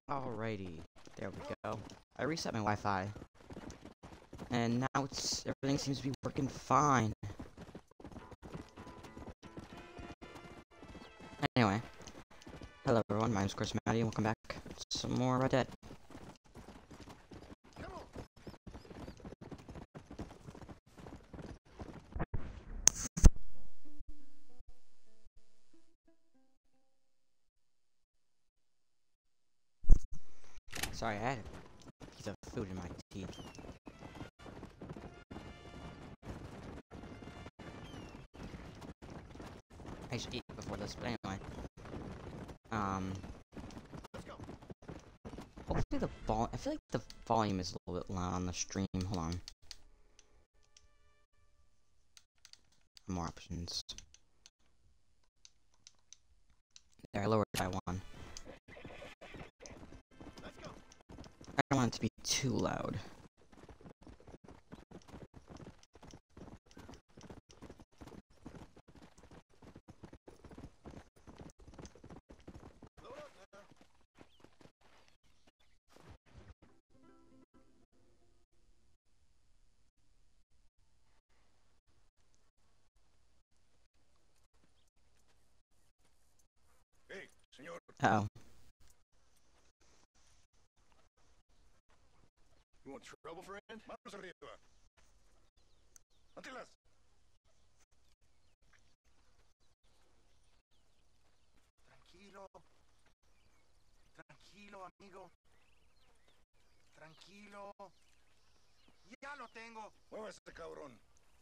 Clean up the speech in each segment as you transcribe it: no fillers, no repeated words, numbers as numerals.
Alrighty, there we go. I reset my Wi-Fi, and now everything seems to be working fine. Anyway, hello everyone, my name is Chris Matty, and welcome back to some more Red Dead. Sorry, I had a piece of food in my teeth. I should eat before this, but anyway. Hopefully I feel like the volume is a little bit loud on the stream. Hold on. More options. There, I lowered it by one. I don't want it to be too loud. Hey, señor. Uh-oh. You want trouble, friend? Manos arriba. Antilas. Tranquilo. Tranquilo, amigo. Tranquilo. Ya lo tengo. Muévase, cabrón.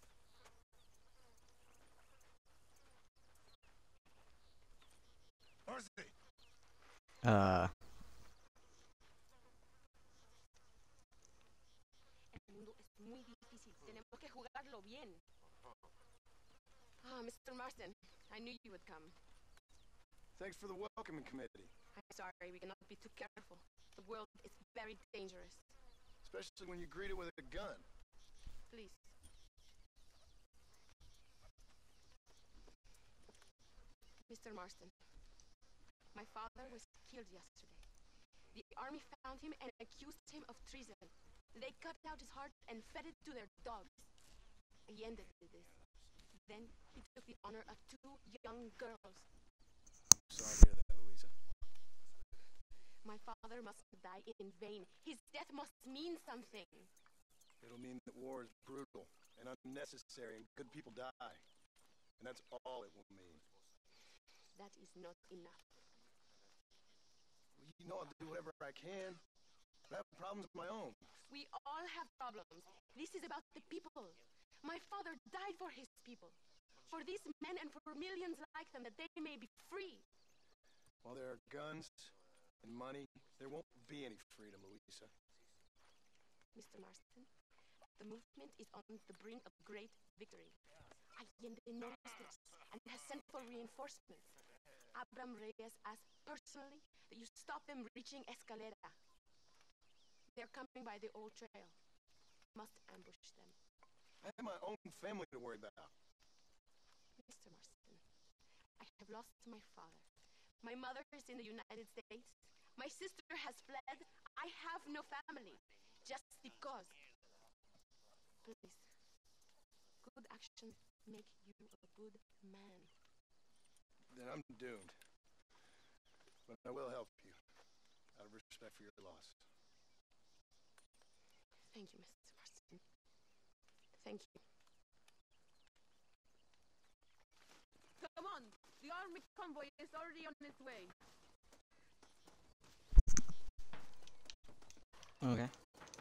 Muévase. El mundo es muy difícil. Tenemos que jugarlo bien. Ah, Mr. Marston, I knew you would come. Thanks for the welcoming committee. I'm sorry, we cannot be too careful. The world is very dangerous. Especially when you greet it with a gun. Please. Mr. Marston, my father was killed yesterday. The army found him and accused him of treason. They cut out his heart and fed it to their dogs. He ended this. Then he took the honor of 2 young girls. Sorry to hear that, Luisa. My father must die in vain. His death must mean something. It'll mean that war is brutal and unnecessary and good people die. And that's all it will mean. That is not enough. Well, you know I'll do whatever I can. I have problems of my own. We all have problems. This is about the people. My father died for his people. For these men and for millions like them, that they may be free. While there are guns and money, there won't be any freedom, Luisa. Mr. Marston, the movement is on the brink of great victory. Allende knows this and has sent for reinforcements. Abraham Reyes asked personally that you stop them reaching Escalera. They're coming by the old trail. Must ambush them. I have my own family to worry about. Mr. Marston, I have lost my father. My mother is in the United States. My sister has fled. I have no family. Just because. Please. Good actions make you a good man. Then I'm doomed. But I will help you, out of respect for your loss. Thank you, Mr. Marston. Thank you. Come on! The army convoy is already on its way. Okay.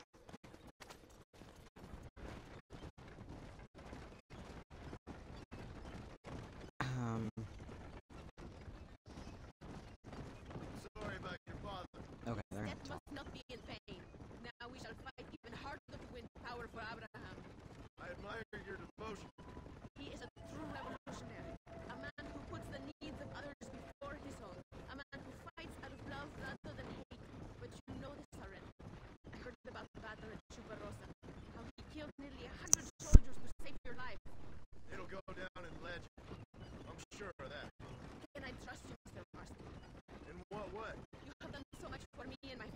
Sorry about your father. Okay, there. Death must not be in vain. Now we shall fight even harder to win power for Abraham. I admire your devotion. He is a true revolutionary. A man who puts the needs of others before his own. A man who fights out of love rather than hate. But you know this already. I heard about the battle at Chuparosa. How he killed nearly 100 soldiers to save your life. It'll go down in legend. I'm sure of that. Can I trust you, Mr. Marston? In what way? You have done so much for me and my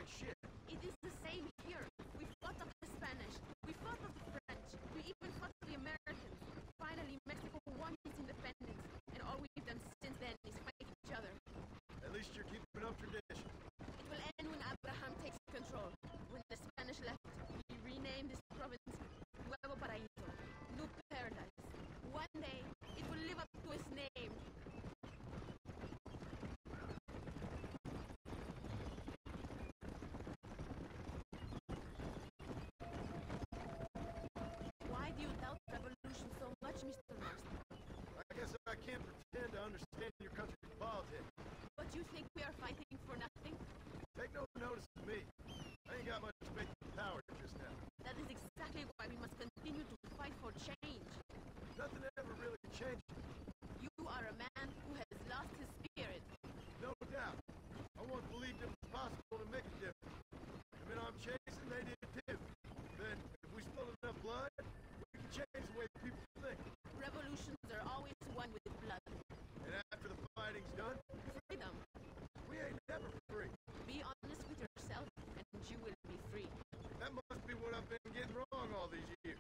ain't shit. It is the same here. We fought off the Spanish. We fought off the French. We even fought off the Americans. Finally, Mexico won its independence, and all we've done since then is fight each other. At least you're keeping up tradition. It will end when Abraham takes control. When the Spanish left, we renamed this province Nuevo Paraíso, New Paradise. One day, it will live up to its name. Why do you doubt revolution so much, Mr. Marston? I guess I can't pretend to understand your country's politics. But you think we are fighting for nothing? Take no notice of me. I ain't got much faith in power just now. That is exactly why we must continue to fight for change. Nothing ever really changed. You are a man who has lost his spirit. No doubt. I once believed it was possible to make a difference. The men I'm chasing, they did too. Then, if we spill enough blood, we can change the way people think. Revolutions are always won with blood. And after the fighting's done, Freedom. we ain't never free. Be honest with yourself, and you will be free. That must be what I've been getting wrong all these years.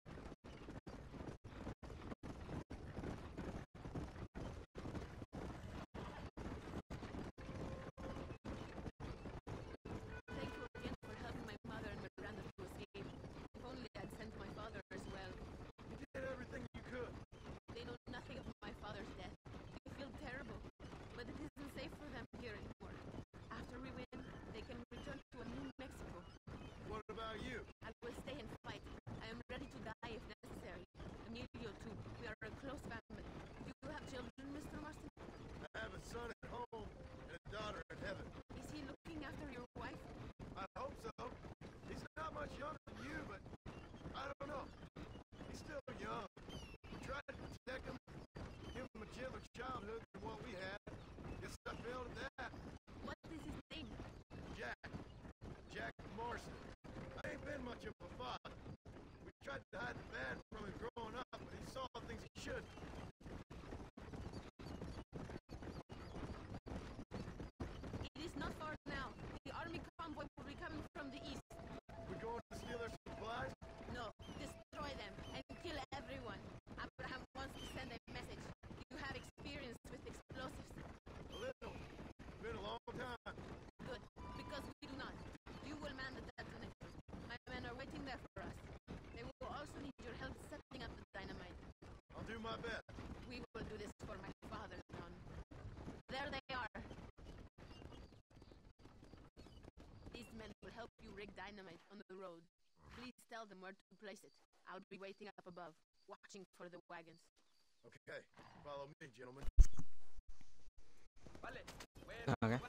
Thank you again for helping my mother and Miranda to escape. If only I'd sent my father as well. You did everything you could. They know nothing of my father's death. They feel terrible, but it isn't safe for them here anymore. After we win, they can return to a new Mexico. What about you? I will stay and fight. I am ready to die if necessary. Emilio too. We are a close family. Do you have children, Mr. Marston? I have a son at home and a daughter in heaven. Is he looking after your wife? I hope so. He's not much younger than you, but I don't know. He's still young. We tried to protect him, give him a gentler childhood than what we had. Guess I failed at that. What is his name? Jack. Jack Morrison. I ain't been much of a father. We tried to hide the bad from him growing up, but he saw things he shouldn't. It is not far now. The army convoy will be coming from the east. We going to steal their supplies? No, destroy them and kill everyone. Abraham wants to send a message. You have experience with explosives. A little. Been a long time. Good, because we do not. You will man the detonator. My men are waiting there for us. They will also need your help setting up the dynamite. I'll do my best. We will do this for my father, John. There they are. These men will help you rig dynamite on the road. Please tell them where to place it. I'll be waiting up above, watching for the wagons. Okay, follow me, gentlemen. Okay.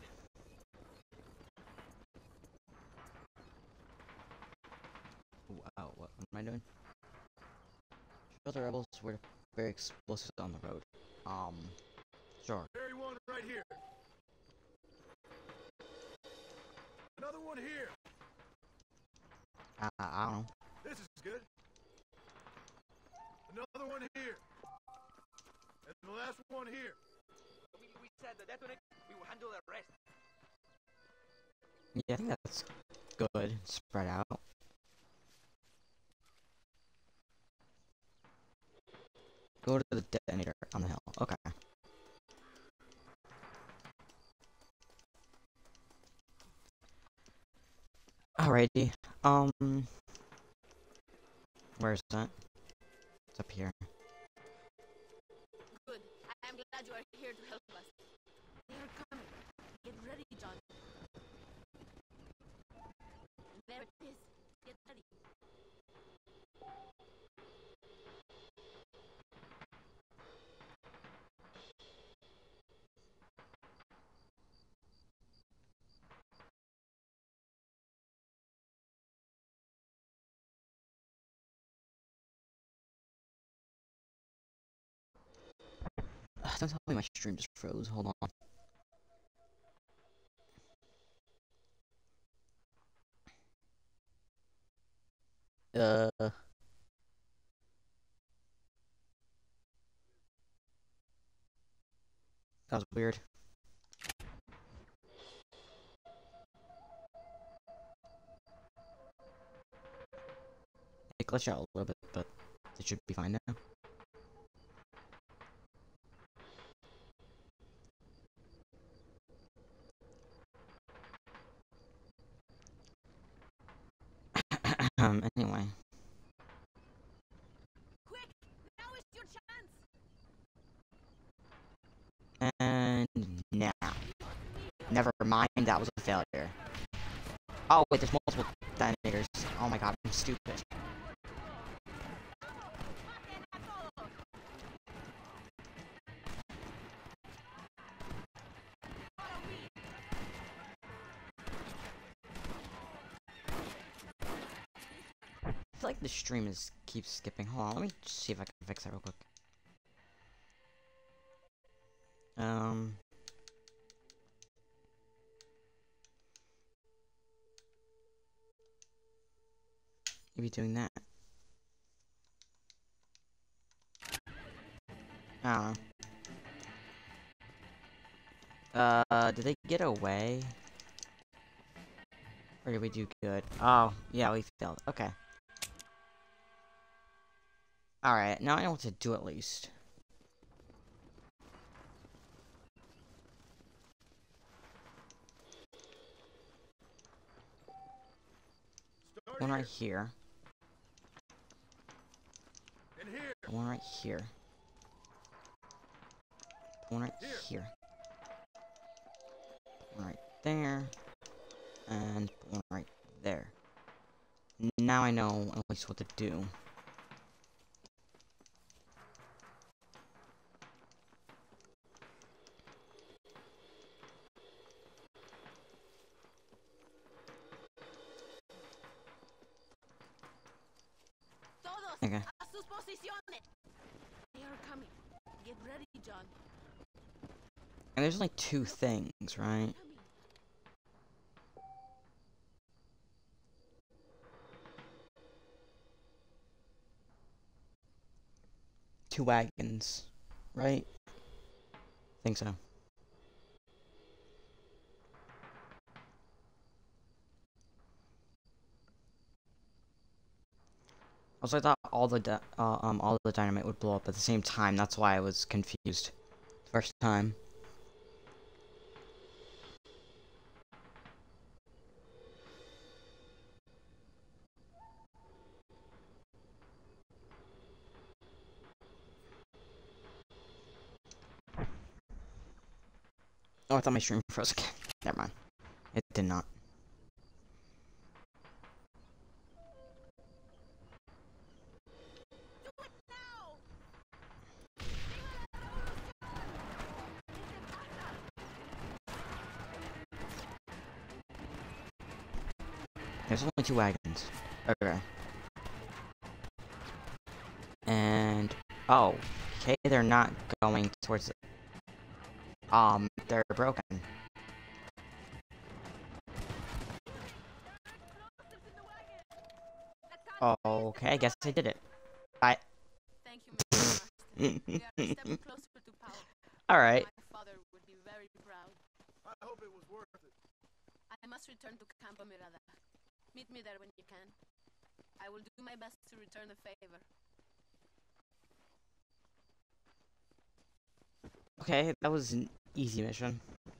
Wow, what am I doing? Show the rebels were very explosive on the road. Sure. Carry one right here. Another one here. I don't know. This is good. Another one here. And the last one here. We said the detonator, we will handle the rest. Yeah, I think that's good. Spread out. Go to the detonator on the hill. Okay. Alrighty. Where's that? It's up here. Good. I am glad you are here to help us. They are coming. Get ready, John. There it is. Get ready. Don't tell me my stream just froze. Hold on. That was weird. glitch out a little bit, but it should be fine now. Anyway. Quick! Now is your chance! And now. Never mind, that was a failure. Oh, wait, there's multiple detonators. Oh my god, I'm stupid. I feel like the stream keeps skipping. Hold on, let me just see if I can fix that real quick. Maybe doing that. I don't know. Did they get away? Or did we do good? Oh, yeah, we failed. Okay. Alright, now I know what to do at least. One right here. And here. One right here. One right here. One right there. And one right there. Now I know at least what to do. Okay. A sus posiciones! They are coming. Get ready, John. And there's like two things, right? Two wagons, right? Think so. Also, I thought all the dynamite would blow up at the same time. That's why I was confused the first time. Oh, I thought my stream froze again. Never mind. It did not. There's only two wagons. Okay. And oh, okay, they're not going towards it. They're broken. Okay, I guess I did it. Bye. Thank you, Mr. Marston. We are a step closer to power. Alright. My father would be very proud. I hope it was worth it. I must return to Campo Mirada. Meet me there when you can. I will do my best to return the favor. Okay, that was an easy mission.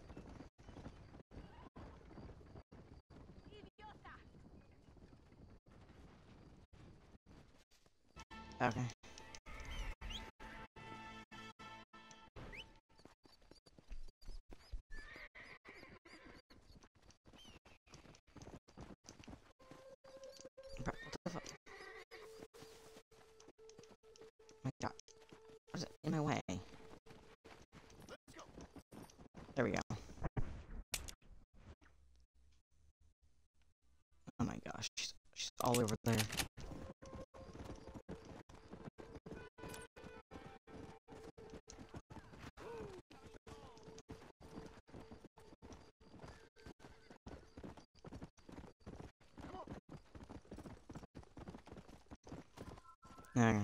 Okay. Bro, what the fuck? My god. What is it in my way? There we go. Oh my gosh, she's all over there. Okay.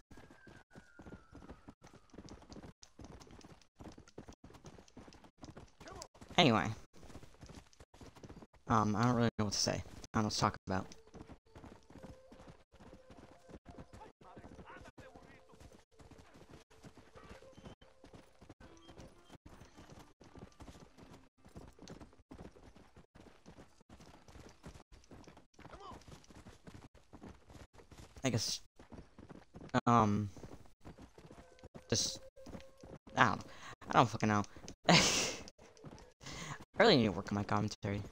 Anyway. I don't really know what to say. I don't know what to talk about. I guess, just, I don't fucking know. I really need to work on my commentary.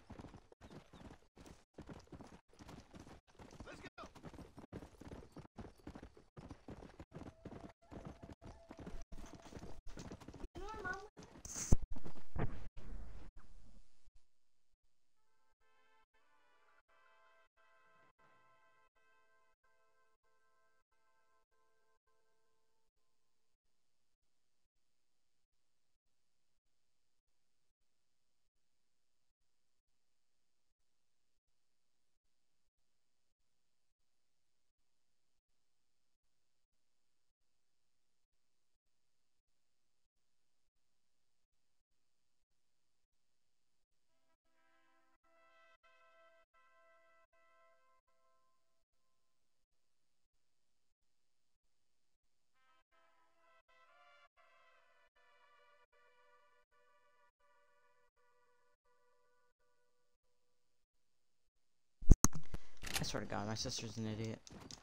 Let's go. I swear to God, my sister's an idiot.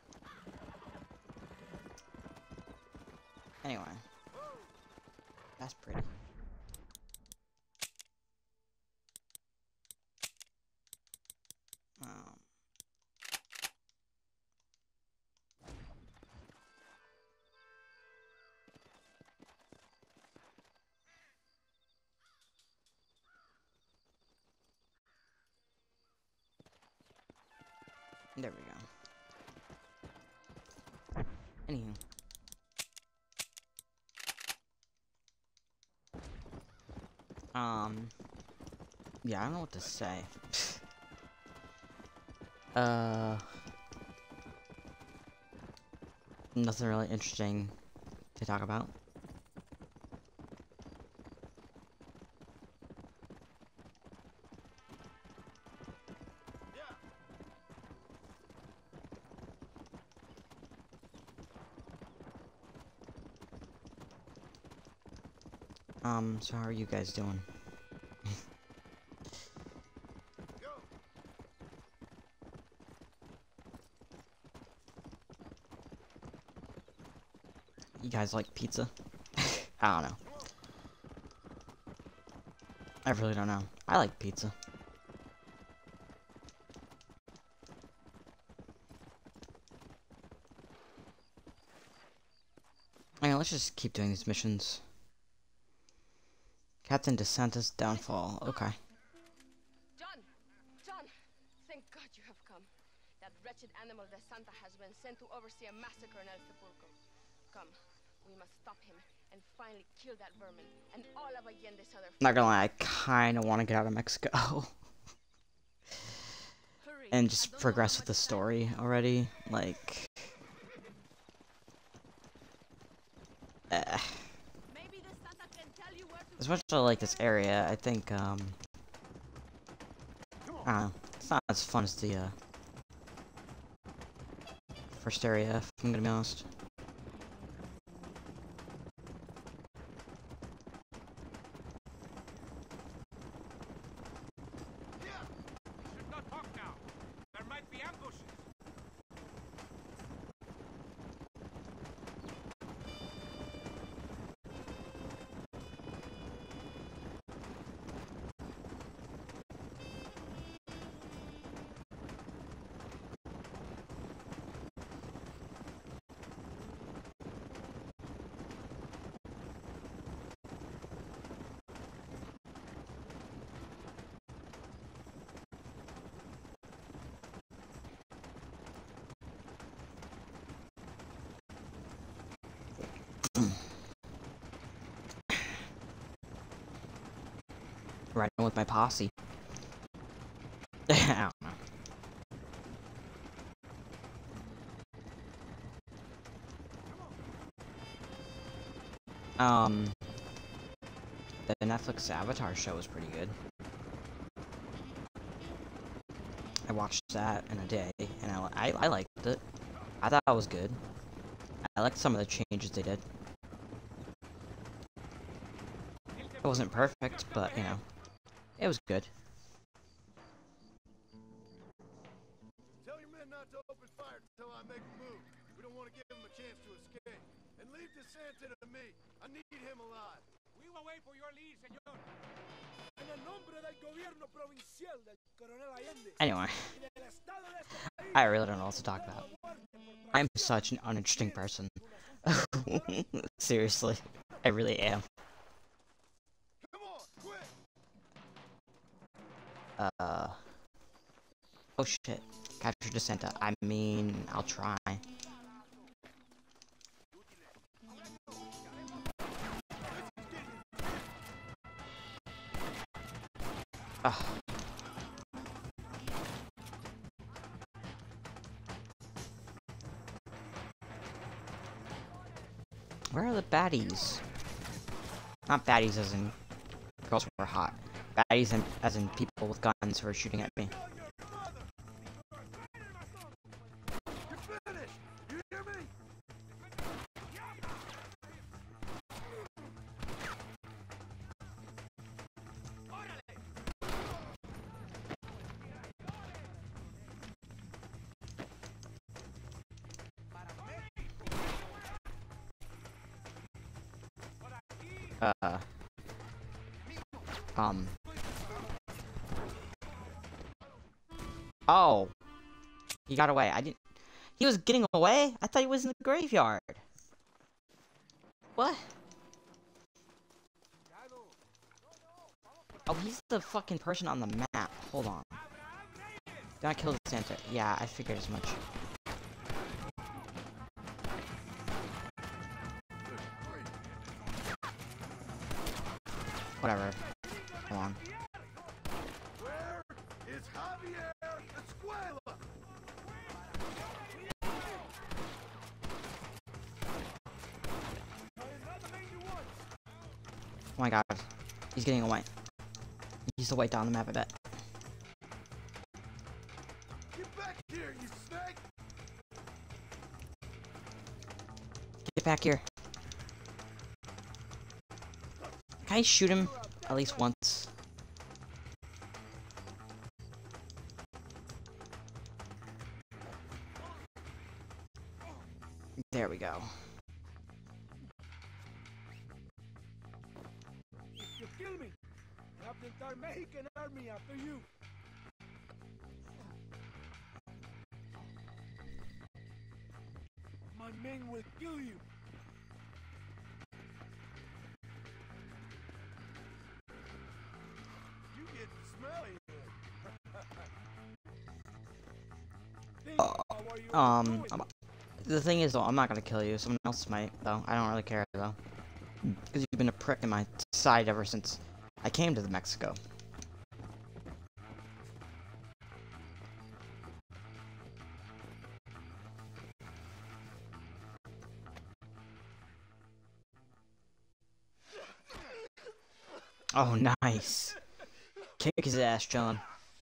Anyway. That's pretty. There we go. Anywho. Yeah, I don't know what to say. Nothing really interesting to talk about. So how are you guys doing? Go. You guys like pizza? I don't know. I really don't know. I like pizza. Anyway, let's just keep doing these missions. Captain DeSantis' downfall. Okay. John! John! Thank God you have come. That wretched animal De Santa has been sent to oversee a massacre in El Sepulcro. Come, we must stop him and finally kill that vermin and all of Allende's other... Not gonna lie, I kinda wanna get out of Mexico. Hurry, And I just don't know progress how with the much time- story already. Like... Maybe the Santa can tell you where to As much as I like this area, I think, I don't know. It's not as fun as the, first area, if I'm gonna be honest. Should not talk now. There might be ambushes. Riding with my posse. I don't know. The Netflix Avatar show was pretty good. I watched that in a day, and I liked it. I thought it was good. I liked some of the changes they did. It wasn't perfect, but, you know, it was good. Tell your men men not to open fire until I make a move. We don't want to give him a chance to escape. And leave DeSanta to me. I need him alive. We will wait for your lead, señor. En el nombre del gobierno provincial del coronel Allende Anyway, y del estado de este país, I really don't know what to talk about. I'm such an uninteresting person. Seriously, I really am. Come on, quick! Oh shit. Capture DeSanta. I mean, I'll try. Ugh. Where are the baddies? Not baddies as in girls who are hot. Baddies as in people with guns who are shooting at me. You're finished! You hear me? Oh. He got away. I didn't... He was getting away? I thought he was in the graveyard. What? Oh, he's the fucking person on the map. Hold on. Did I kill DeSanta? Yeah, I figured as much. Whatever. Come on. Where is Javier Escuela? Oh my god. He's getting away. He's the way down the map, I bet. Get back here, you snake! Get back here. Can I shoot him at least once? There we go. if you kill me, I have the entire Mexican army after you. My men will kill you. You get smelly. Think about what you are doing. The thing is, though, I'm not gonna kill you. Someone else might, though. I don't really care, though. Because you've been a prick in my side ever since I came to the Mexico. Oh, nice. Kick his ass, John.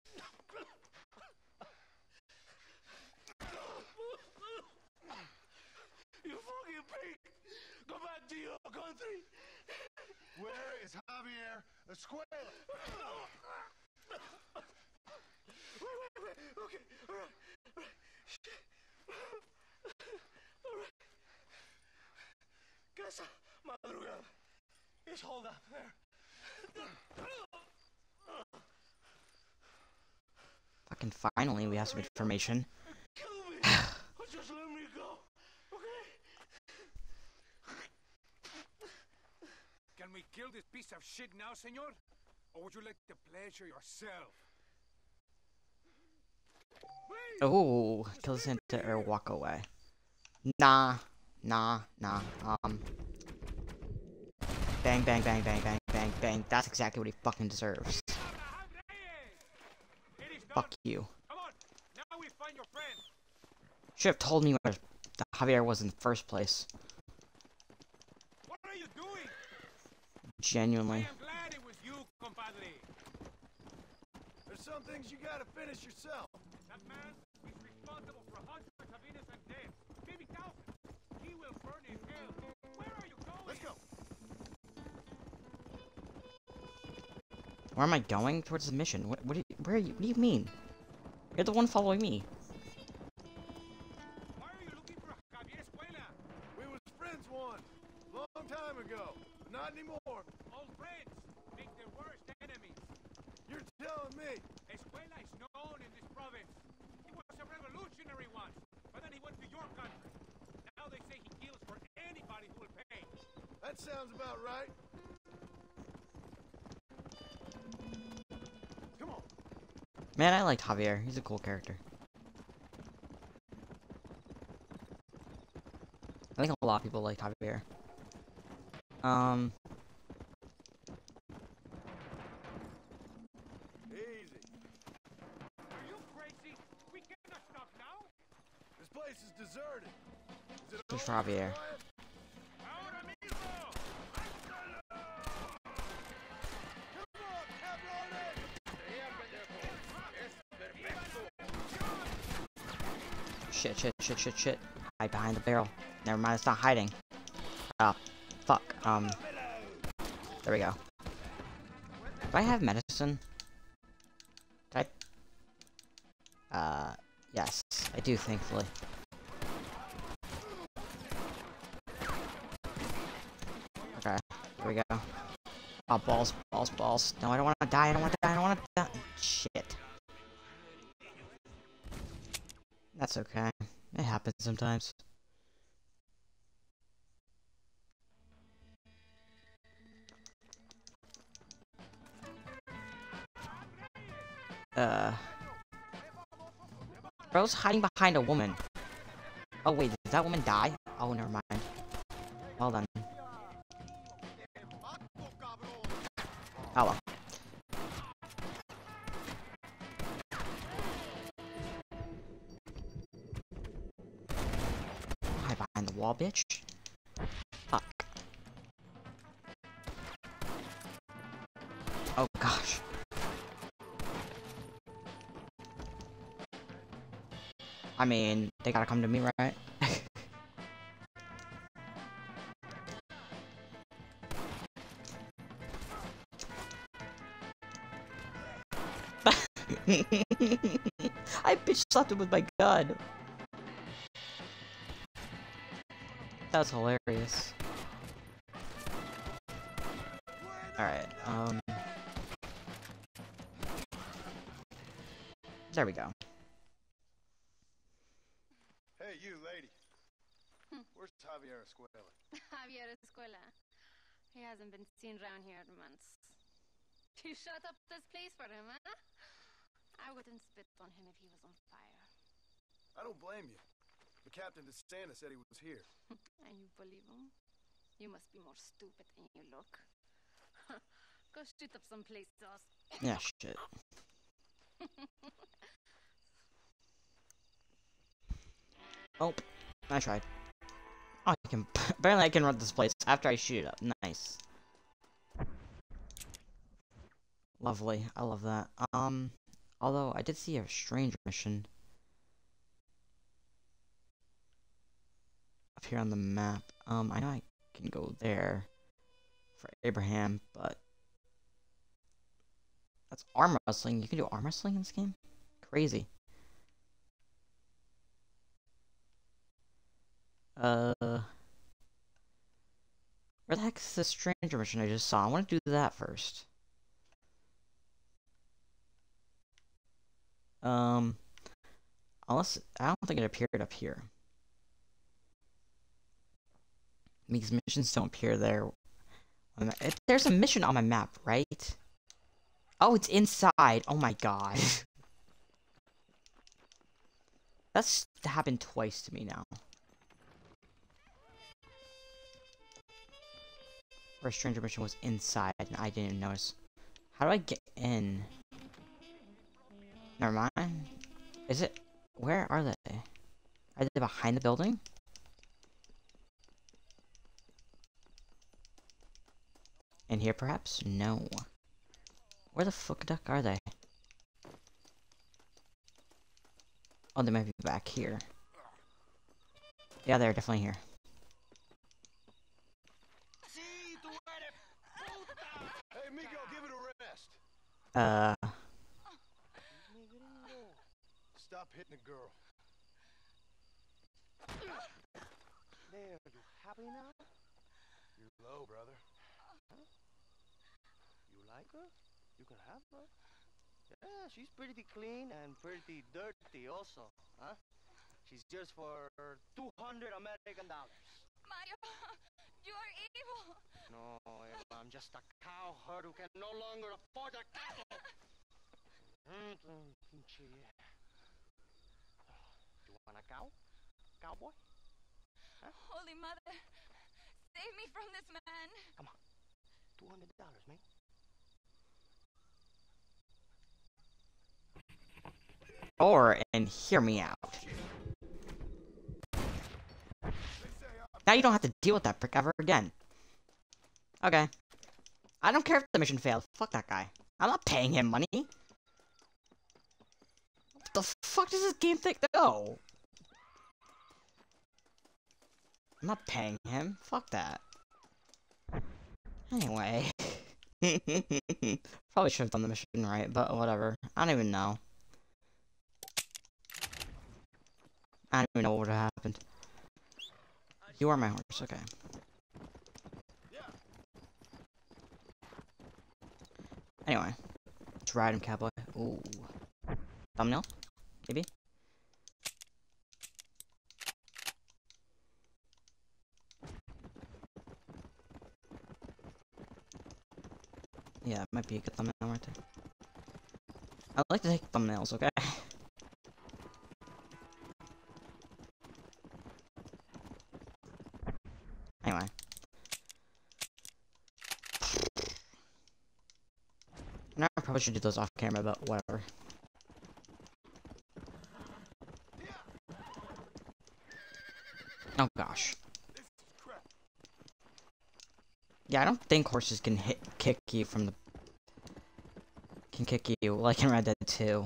You fucking pig! Go back to your country! Where is Javier Escuela? Wait. Okay, alright. Shit. Alright. Casa Madrugada. It's hold up there. Fucking finally, we have some information. Kill me! Just let me go, okay? Can we kill this piece of shit now, senor? Or would you like the pleasure yourself? Oh, kill DeSanta or walk away. Nah. Bang, bang, bang, bang, bang, bang, bang. That's exactly what he fucking deserves. Fuck you. Come on, now we find your friend. Should have told me where the Javier was in the first place. What are you doing? Genuinely. I am glad it was you, compadre. There's some things you gotta finish yourself. That man is responsible for hundreds of innocent deaths, maybe thousands. He will burn in hell. Where are you going? Let's go. Where am I going? Towards the mission. What do you mean? You're the one following me. sounds about right. Come on. Man, I liked Javier. He's a cool character. I think a lot of people like Javier. Easy. Are you crazy? We cannot stop now. This place is deserted. Is it Just always Javier. quiet? Ahora mismo. Come on, cabrones! Shit. Hide behind the barrel. Never mind, it's not hiding. Ah, fuck. There we go. Do I have medicine? Did I? Yes, I do, thankfully. Okay, here we go. Oh, balls. No, I don't want to die, I don't want to die. Shit. That's okay. It happens sometimes. Bro's hiding behind a woman. Oh wait, did that woman die? Oh, never mind. Well then. Oh well. Hide behind the wall, bitch. Fuck. Oh gosh. I mean, they gotta come to me, right? I bitch slapped him with my gun. That was hilarious. Alright, there we go. Hey, you lady. Where's Javier Escuela? Javier Escuela. He hasn't been seen around here in months. You shut up this place for him, huh? I wouldn't spit on him if he was on fire. I don't blame you. But Captain DeSanta said he was here. And you believe him? You must be more stupid than you look. Go shoot up some place else. Yeah, shit. Oh, I tried. Oh, I can. Apparently, I can run this place after I shoot it up. Nice. Lovely. I love that. Although I did see a strange mission up here on the map. I know I can go there for Abraham, but that's arm wrestling. You can do arm wrestling in this game? Crazy. Where the heck is this stranger mission I just saw? I want to do that first. Unless, I don't think it appeared up here. Because missions don't appear there. There's a mission on my map, right? Oh, it's inside. Oh my god. That's happened twice to me now. Where a stranger mission was inside and I didn't even notice. How do I get in? Never mind. Is it? Where are they? Are they behind the building? In here, perhaps? No. Where the fuck duck are they? Oh, they might be back here. Yeah, they're definitely here. Hey, Miko, give it a rest. Stop hitting the girl. There, you happy now? You're low, brother. You like her? You can have her. Yeah, she's pretty clean and pretty dirty also, huh? She's just for $200 American. Mario, You are evil. No, Eva, I'm just a cowherd who can no longer afford a cattle. Pinche. You want a cow? Cowboy? Huh? Holy Mother, save me from this man. Come on. $200, man. And hear me out. Now you don't have to deal with that prick ever again. Okay. I don't care if the mission failed. Fuck that guy. I'm not paying him money. What the fuck does this game think? Oh. I'm not paying him. Fuck that. Anyway. Probably should have done the mission right, but whatever. I don't even know. I don't even know what would have happened. You are my horse, okay. Anyway. Let's ride him, cowboy. Ooh. Thumbnail? Maybe? Yeah, it might be a good thumbnail right there. I like to take thumbnails, okay? Anyway. Now I probably should do those off camera, but whatever. Oh gosh. Yeah, I don't think horses can kick you from the... Can kick you like in Red Dead 2.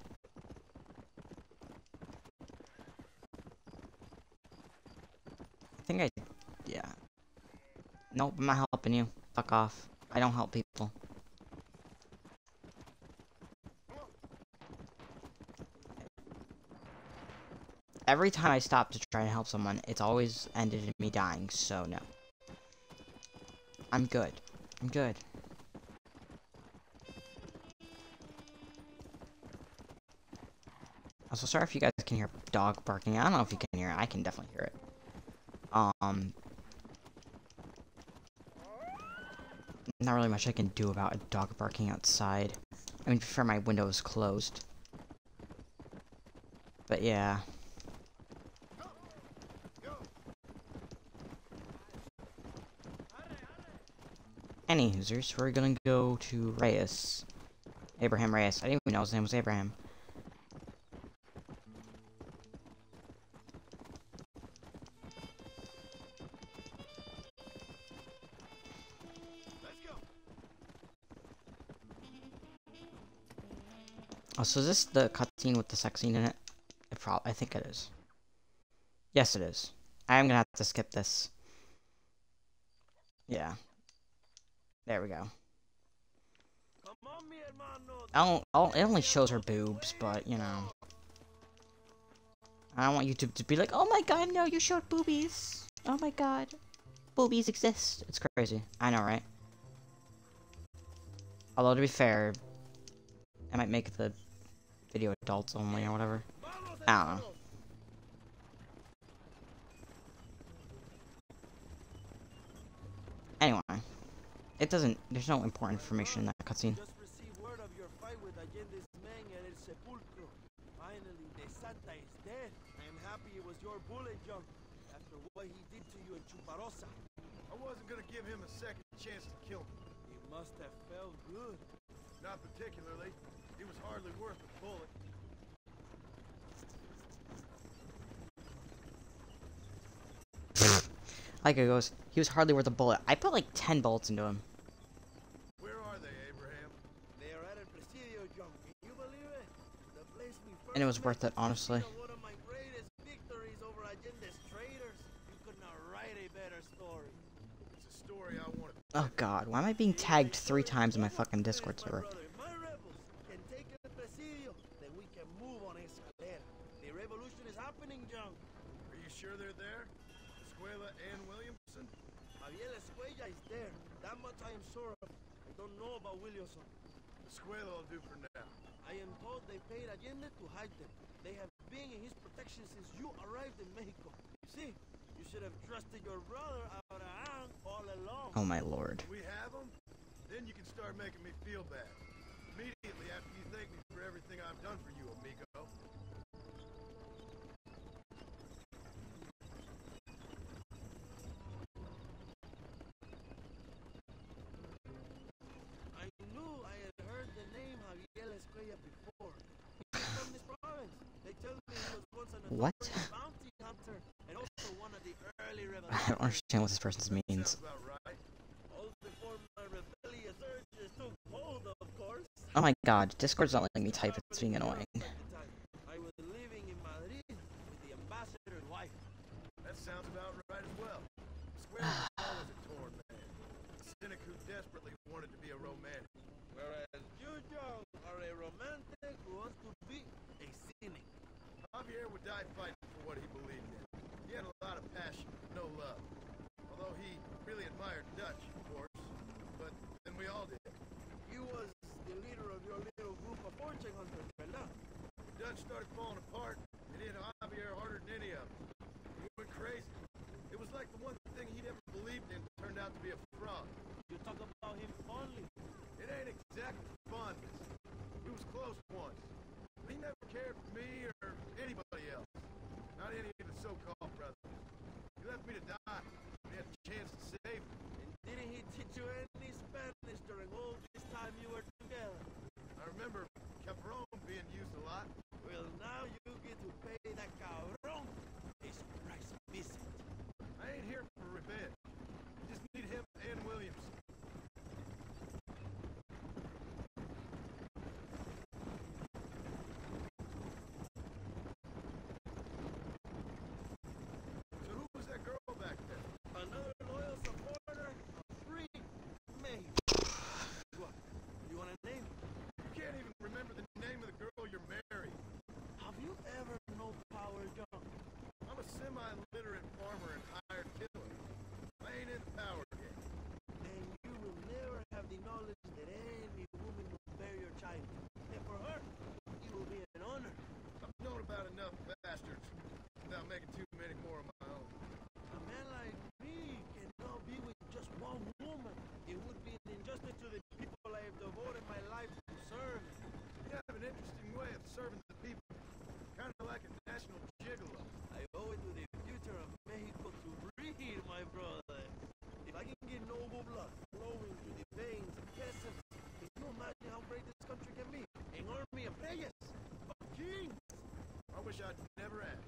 I think I... Yeah. Nope, I'm not helping you. Fuck off. I don't help people. Every time I stop to try and help someone, it's always ended in me dying, so no. I'm good. I'm good. Also, sorry if you guys can hear dog barking. I don't know if you can hear it. I can definitely hear it. Not really much I can do about a dog barking outside. I mean, to be fair, my window is closed. But yeah. Any users, we're gonna go to Reyes. Abraham Reyes. I didn't even know his name was Abraham. Oh, so is this the cutscene with the sex scene in it? I think it is. Yes, it is. I am gonna have to skip this. Yeah. There we go. It only shows her boobs, but, you know. I don't want YouTube to be like, oh my god, no, you showed boobies. Oh my god. Boobies exist. It's crazy. I know, right? Although, to be fair, I might make the video adults only or whatever. I don't know. Anyway. It doesn't... There's no important information in that cutscene. Just received word of your fight with Allende's men at El Sepulcro. Finally, De Santa is dead. I am happy it was your bullet, John. After what he did to you in Chuparosa. I wasn't gonna give him a second chance to kill me. It must have felt good. Not particularly. He was hardly worth a bullet. Like it goes, he was hardly worth a bullet. I put like 10 bullets into him. Where are they, Abraham? They are at El Presidio, John. Can you believe it? The place we first And it was worth it, honestly. One of my greatest victories over Allende's traitors. You could not write a better story. It's a story I wanted. Oh god, why am I being tagged 3 times in my fucking Discord server? My rebels can take El Presidio, then we can move on Escalera. The revolution is happening, John. Are you sure they're there? Escuela and Williamson? Javier Escuella is there. That much I am sure of. I don't know about Williamson. Escuela will do for now. I am told they paid Allende to hide them. They have been in his protection since you arrived in Mexico. You see, you should have trusted your brother, Abraham. all along. Oh my lord. When we have them, then you can start making me feel bad. Immediately after you thank me for everything I've done for you, amigo. I knew I had heard the name Javier Escuella before. He's from this province. They tell me he was once an What? notorious bounty hunter and also one of the early I don't revolutionaries. understand what this person's means. Sounds about right. All before my rebellious urges took hold, of course. Oh my god, Discord's not letting me type, it's being annoying. At the time, I was living in Madrid with the ambassador's wife. That sounds about right as well. Square was always a torn man. A cynic who desperately wanted to be a romantic. Whereas you, John, are a romantic who wants to be a cynic. Javier would die fighting for what he believed in. He had a lot of passion, no love. Although he really admired Dutch, of course. But then we all did. You was the leader of your little group of fortune hunters, ¿verdad? Dutch started falling apart. It hit Javier harder than any of them. He went crazy. It was like the one thing he'd ever believed in turned out to be a fraud. You talk about him fondly. It ain't exactly fondness. He was close once. But he never cared for me or anybody else. Not any of the so-called brothers. He left me to die. He had a chance to save me. And didn't he teach you any Spanish during all this time you were together? I remember Cabron being used a lot. Well, now you get to pay that cabron a surprise visit. I ain't here for revenge. I just need him and Williams. So who was that girl back there? Another loyal supporter of free May. What? You want a name? You can't even remember the name of the girl you're marrying. Have you ever known Power John? I'm a semi-literate farmer and hired killer. I ain't in the power game. Then you will never have the knowledge that any woman will bear your child. And for her, it will be an honor. I've known about enough bastards without making too many more of my own. A man like me cannot be with just one woman. It would be an injustice to the people I have devoted my life to serve. You have an interesting way of serving the people. Kind of like a national gigolo. I owe it to the future of Mexico to breed, my brother. If I can get noble blood flowing through the veins of peasants, can you imagine how great this country can be? An army of reyes, of kings. I wish I'd never asked.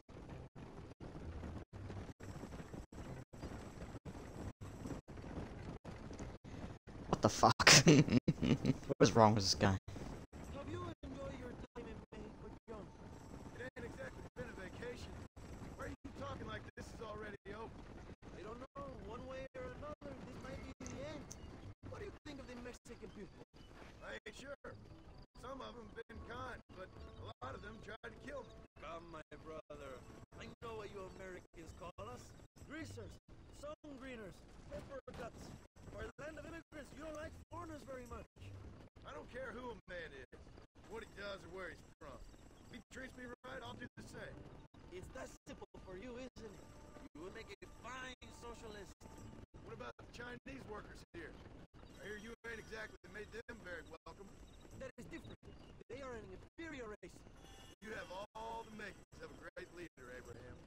What the fuck? What is wrong with this guy? Have you enjoyed your time in Mexico, John? It ain't exactly been a vacation. Why are you talking like this is already over? I don't know. One way or another, this might be the end. What do you think of the Mexican people? I ain't sure. Some of them been kind, but a lot of them tried to kill me. Come, my brother. I know what you Americans call us. Greasers, sun greeners, pepper guts. For a land of immigrants, you don't like foreigners very much. I don't care who a man is, what he does or where he's from. If he treats me right, I'll do the same. It's that simple for you, isn't it? You would make a fine socialist. What about the Chinese workers here? I hear you ain't exactly made them very welcome. That is different. They are an inferior race. You have all the makings of a great leader, Abraham.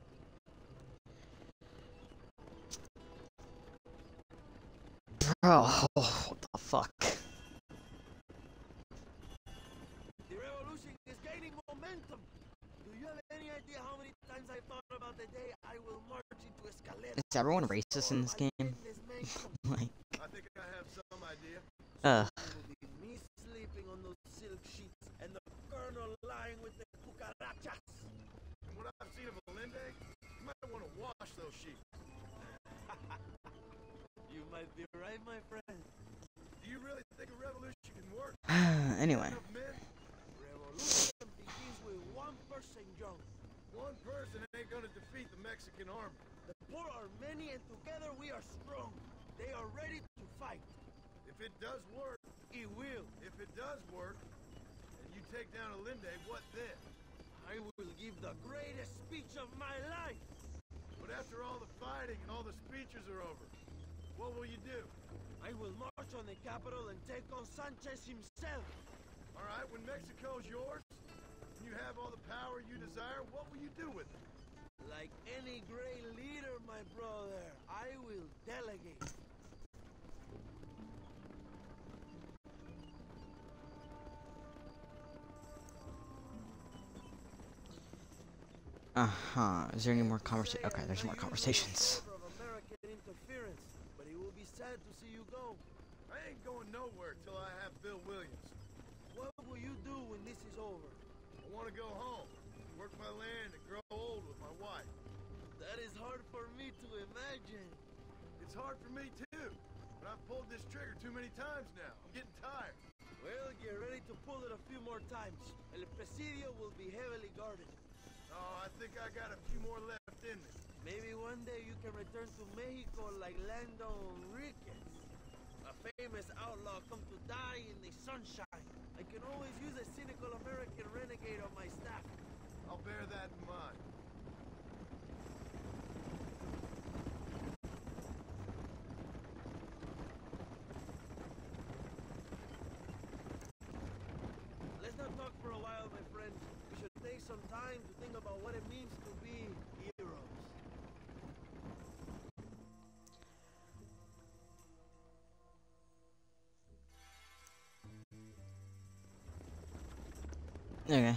Bro, what the fuck? The revolution is gaining momentum. Do you have any idea how many times I thought about the day I will march into Escalera? Is everyone racist in this game? Like, I think I have some idea. ugh. It will be me sleeping on those silk sheets and the colonel lying with the cucarachas. And what I've seen of Allende, you might want to wash those sheets. You might be right, my friend. Do you really think a revolution can work? Anyway. Enough men? Revolution begins with one person, John. One person ain't gonna defeat the Mexican army. The poor are many and together we are strong. They are ready to fight. If it does work, It will. if it does work, and you take down Allende, what then? I will give the greatest speech of my life. But after all the fighting and all the speeches are over, What will you do? I will march on the capital and take on Sanchez himself. All right, when Mexico's yours, and you have all the power you desire, what will you do with it? Like any great leader, my brother, I will delegate. Is there any more conversation? Okay, there's more conversations. Of American interference, but it will be sad to see you go. I ain't going nowhere till I have Bill Williams. What will you do when this is over? I want to go home, work my land, and grow old with my wife. That is hard for me to imagine. It's hard for me too, but I've pulled this trigger too many times now. I'm getting tired. Well, get ready to pull it a few more times. El Presidio will be heavily guarded. Oh, I think I got a few more left in me. Maybe one day you can return to Mexico like Lando Enriquez. A famous outlaw come to die in the sunshine. I can always use a cynical American renegade on my staff. I'll bear that in mind. Let's not talk for a while, my friend. We should take some time to think about what it means to be heroes. Okay.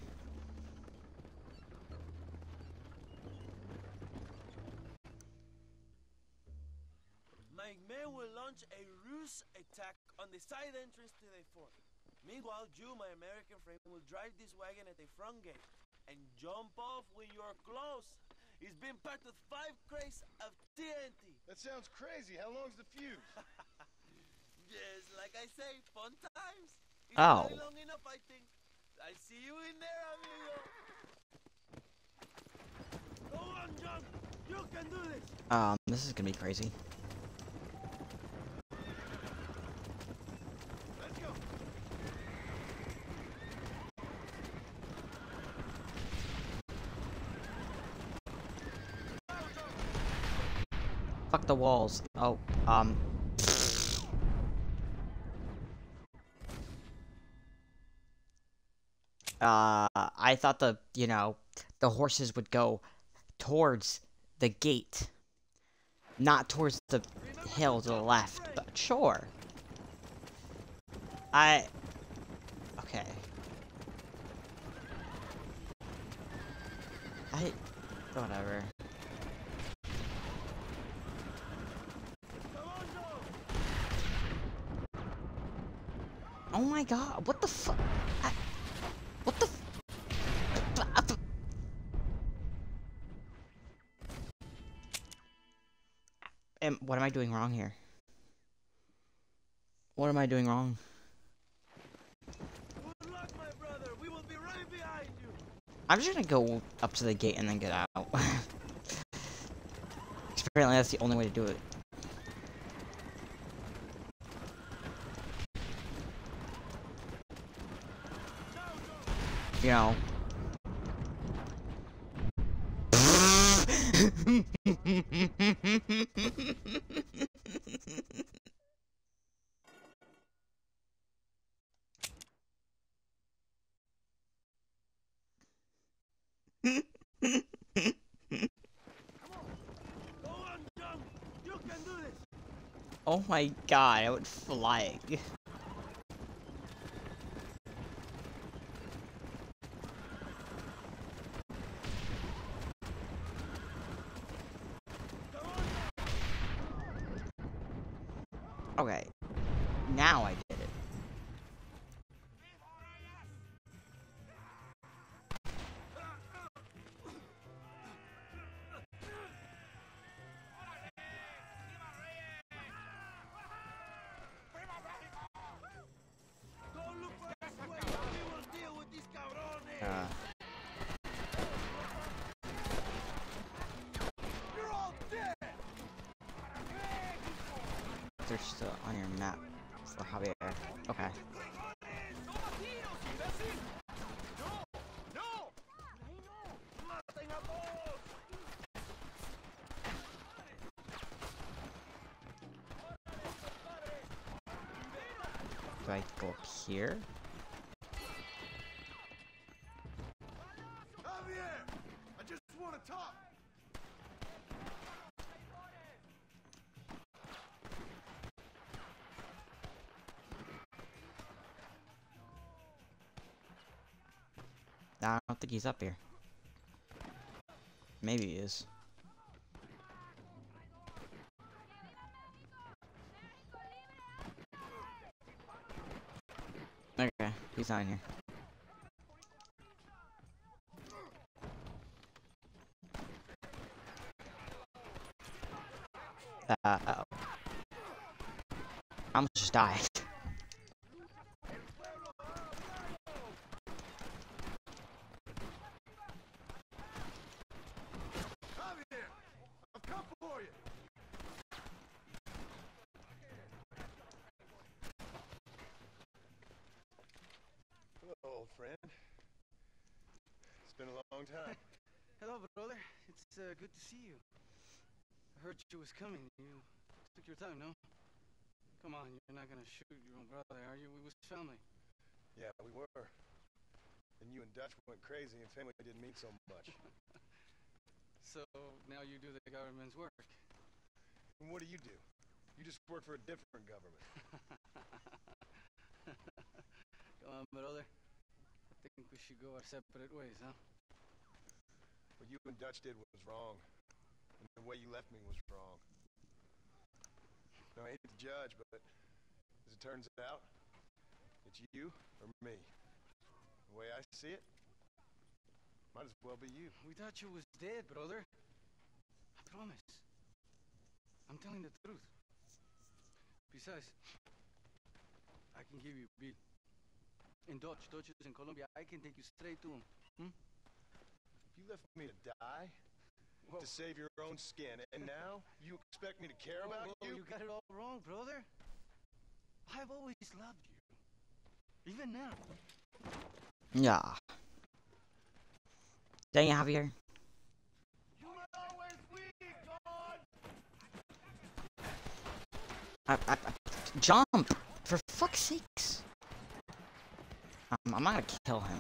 My men will launch a ruse attack on the side entrance to the fort. Meanwhile, you, my American friend, will drive this wagon at the front gate and jump off when you're close. It's been packed with 5 crates of TNT. That sounds crazy. How long's the fuse? Yes, like I say, fun times. It's Oh. not long enough, I think. I see you in there, amigo. Go on, John. You can do this. This is gonna be crazy. Let's go. Fuck the walls. Oh, I thought the horses would go towards the gate, not towards the hill to the left, but sure. Okay. Whatever. Oh my god, what the fuck? What the what am I doing wrong here? What am I doing wrong? Good luck, my brother. We will be right behind you. I'm just gonna go up to the gate and then get out. Apparently that's the only way to do it. You know. Go on, John. You can do this. Oh my god, I went flying. Okay, now I did it. Don't look for this way. We will deal with these cabrones. You're all dead. They're still on your map for Javier. Okay. Do I go up here? Javier! I just want to talk! I don't think he's up here. Maybe he is. Okay, he's not in here. Uh-oh. I almost just died. Javier! I've come for you! Hello, old friend. It's been a long time. Hello, brother. It's good to see you. I heard you was coming. You took your time, no? Come on, you're not gonna shoot your own brother, are you? We was family. Yeah, we were. And you and Dutch went crazy and family didn't mean so much. So now you do the government's work. And what do? You just work for a different government. Come on, brother. I think we should go our separate ways, huh? What you and Dutch did was wrong. And the way you left me was wrong. Now, I hate to judge, but as it turns out, it's you or me. The way I see it, might as well be you. We thought you was dead, brother. I promise. I'm telling the truth. Besides, I can give you a bill. In Dutch is in Colombia. I can take you straight to him. You left me to die? Whoa. To save your own skin, and now you expect me to care about you? You got it all wrong, brother. I've always loved you. Even now. Yeah. Dang it, Javier. You were always weak, John! Jump! For fuck's sakes. I'm not gonna kill him.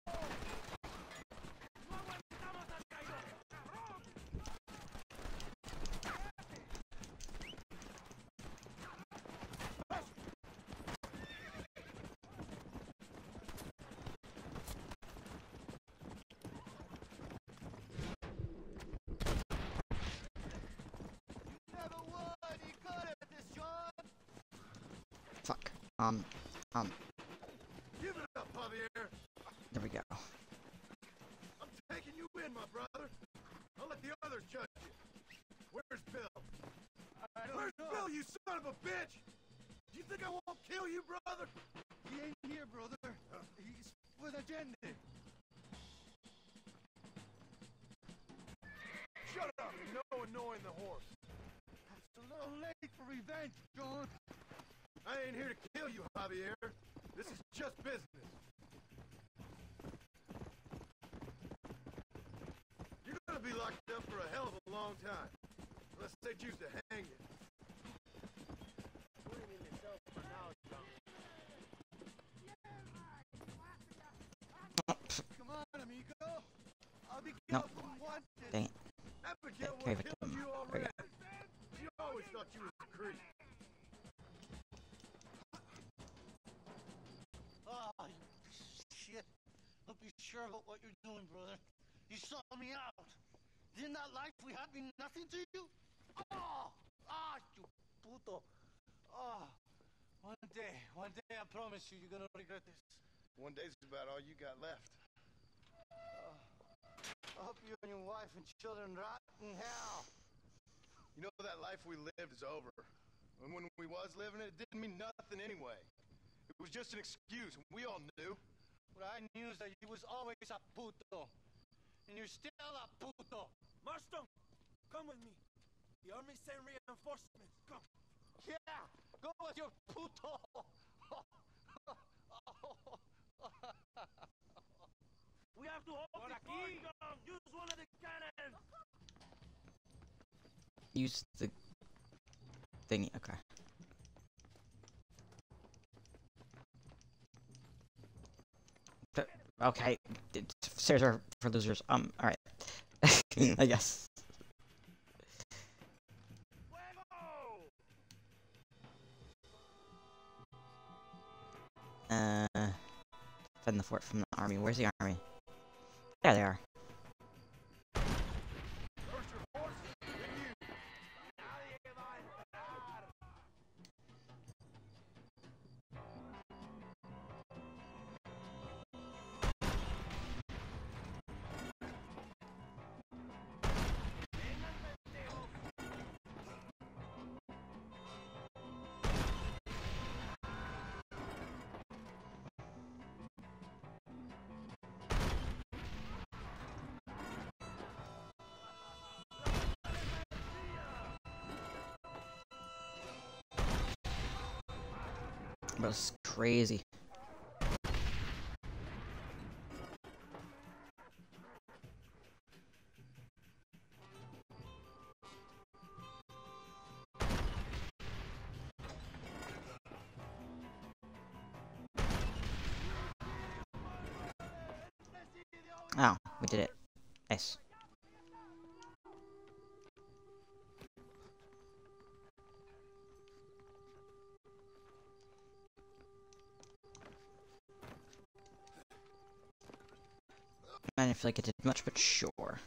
Fuck. Give it up, Javier! There we go. I'm taking you in, my brother. I'll let the others judge you. Where's Bill? Where's Bill, you son of a bitch? Do you think I won't kill you, brother? He ain't here, brother. He's with Allende. Shut up! No annoying the horse. It's a little late for revenge, John. I ain't here to kill you, Javier. This is just business. You're gonna be locked up for a hell of a long time. Unless they choose to hang you. Come on, amigo. I'll be No. careful and watch this. Dang it. Abigail Okay, would victim. killed you There we already. go. She always thought you was a creep. Oh, you piece of shit. Don't be sure about what you're doing, brother. You saw me out. Didn't that life we had mean nothing to you? Oh, you puto. Oh, one day, I promise you, you're gonna regret this. One day's about all you got left. I hope you and your wife and children rot in hell. You know, that life we lived is over. And when we was living it, it didn't mean nothing anyway. It was just an excuse, and we all knew. What I knew is that you was always a puto. And you're still a puto. Marston, come with me. The army sent reinforcements. Come. Yeah, go with your puto. We have to hold Por the aquí. fort. Use one of the cannons. Use the thingy. Okay. Okay, stairs are for losers. Alright. I guess. Defend the fort from the army. Where's the army? There they are. That's crazy. Oh, we did it. Nice. I didn't feel like it did much, but sure.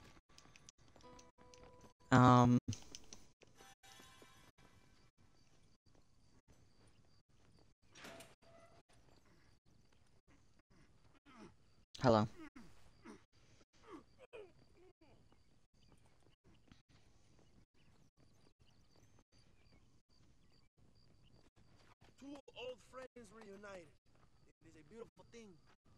Hello. Two old friends reunited. It is a beautiful thing.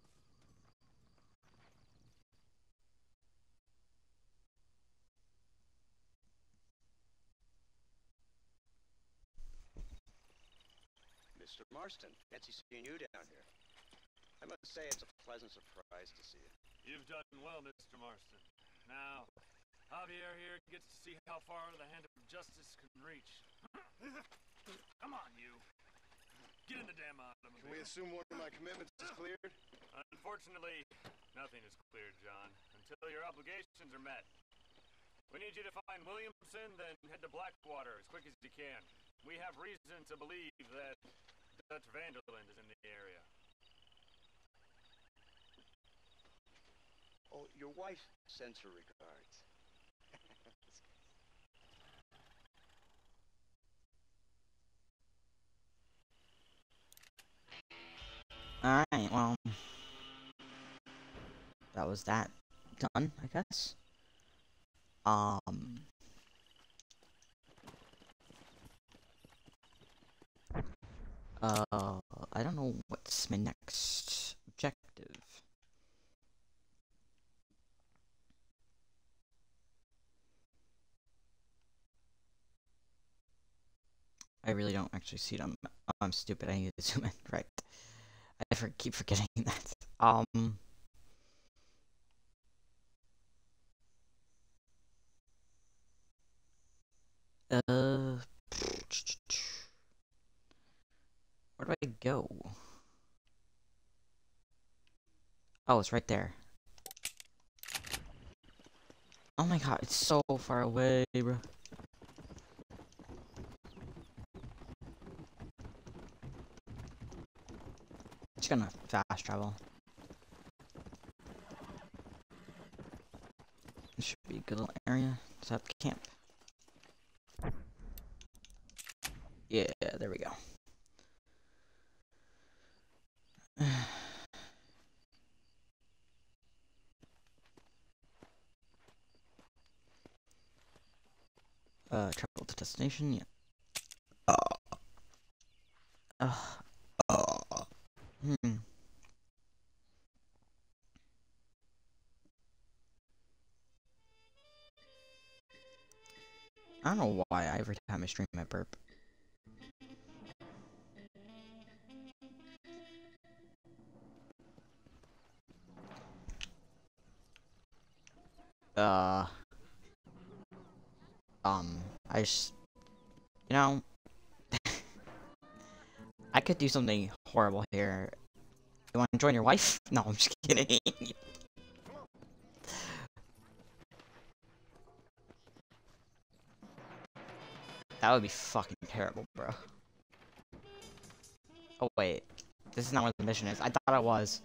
Mr. Marston, fancy seeing you down here. I must say it's a pleasant surprise to see you. You've done well, Mr. Marston. Now, Javier here gets to see how far the hand of justice can reach. Come on, you. Get in the damn automobile. Can we assume one of my commitments is cleared? Unfortunately, nothing is cleared, John, until your obligations are met. We need you to find Williamson, then head to Blackwater as quick as you can. We have reason to believe that Dutch Vanderland is in the area. Oh, your wife sends her regards. Alright, well. That was that done, I guess. I don't know what's my next objective. I really don't actually see them. I'm stupid, I need to zoom in, right. I keep forgetting that. Where do I go? Oh, it's right there. Oh my god, it's so far away, bro. Just gonna fast travel. This should be a good little area. Set up camp. Yeah, there we go. Travel to destination, yeah. I don't know why every time I stream I burp. I just, you know, I could do something horrible here, You want to join your wife? No, I'm just kidding. That would be fucking terrible, bro. Oh, wait. This is not where the mission is. I thought it was.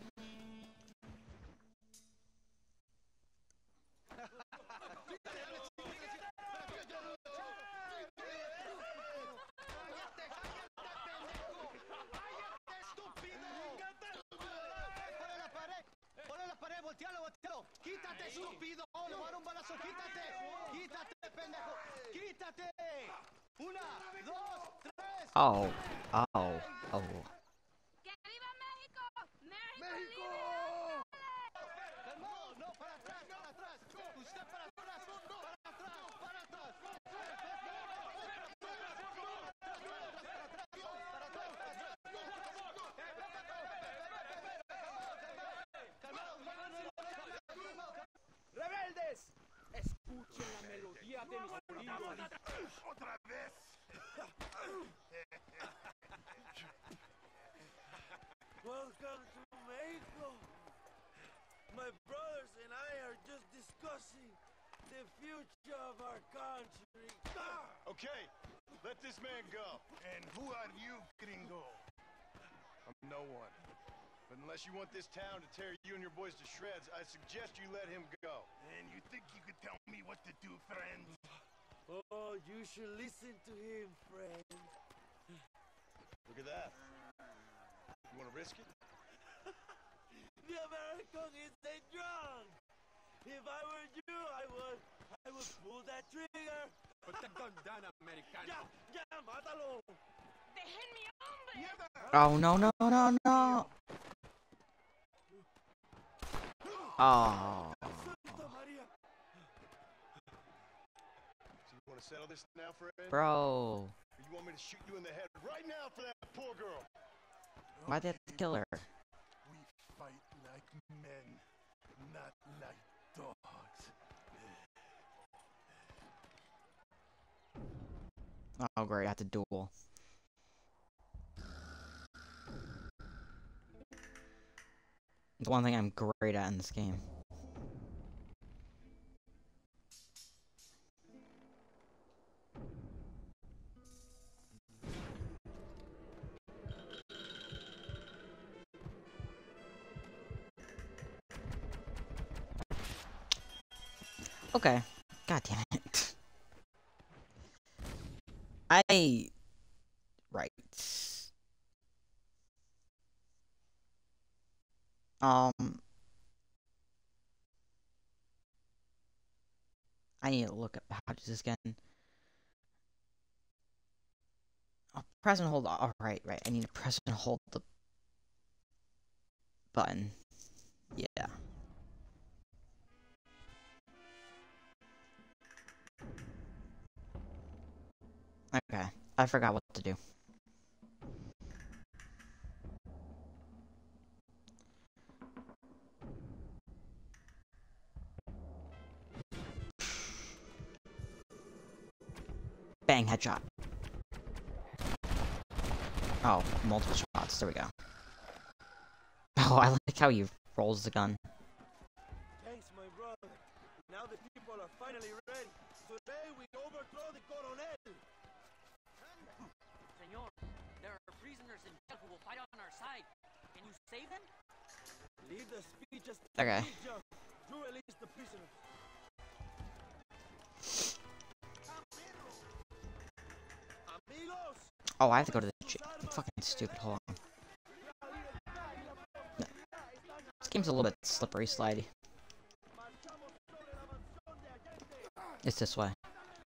¡Quítate, estúpido! ¡Le voy a dar un balazo! ¡Quítate! ¡Quítate, pendejo! ¡Quítate! ¡Una, dos, tres! Oh. Oh. Oh. ¡Que viva México! ¡México! ¡México! ¡Calmado! ¡No, para atrás, para atrás! ¡Usted para atrás! ¡Para atrás, para atrás! ¡Rebeldes! Escuchen la melodía de mis oídos. ¡Otra vez! Welcome to Mexico. My brothers and I are just discussing the future of our country. Okay, let this man go. And who are you, gringo? I'm no one. But unless you want this town to tear you and your boys to shreds, I suggest you let him go. And you think you could tell me what to do, friend? Oh, you should listen to him, friend. Look at that. You want to risk it? The American is a drunk. If I were you, I would pull that trigger. Put the gun down, Americano. Ya, mátalo. ¡Déjenme, hombre! Oh, no, no, no, no. Oh. Santa Maria. So you want to settle this now, friend? Bro. Or you want me to shoot you in the head right now for that poor girl? Why'd they have to kill her? We fight like men, not like dogs. Oh, great. I have to duel. The one thing I'm great at in this game. Okay. God damn it. Right. I need to look up how to do this again. Oh, press and hold. Oh, right. I need to press and hold the button. Yeah. Okay. I forgot what to do. Bang, headshot. Oh, multiple shots. There we go. Oh, I like how he rolls the gun. Thanks, my brother. Now the people are finally ready. Today we overthrow the Coronel. Senor, there are prisoners in jail who will fight on our side. Can you save them? Leave the speeches to Okay. me, John. You release the prisoners. Amigos! Oh, I have to go to the fucking stupid. Hold on. No. This game's a little bit slippery, slidey. It's this way.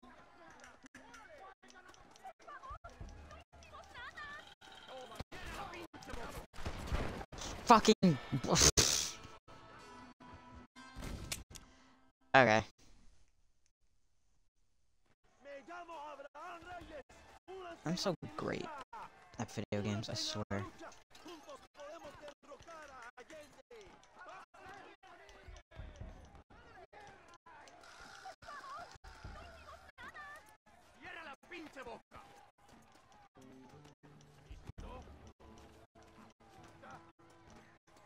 Fucking. Okay. I'm so great at video games, I swear.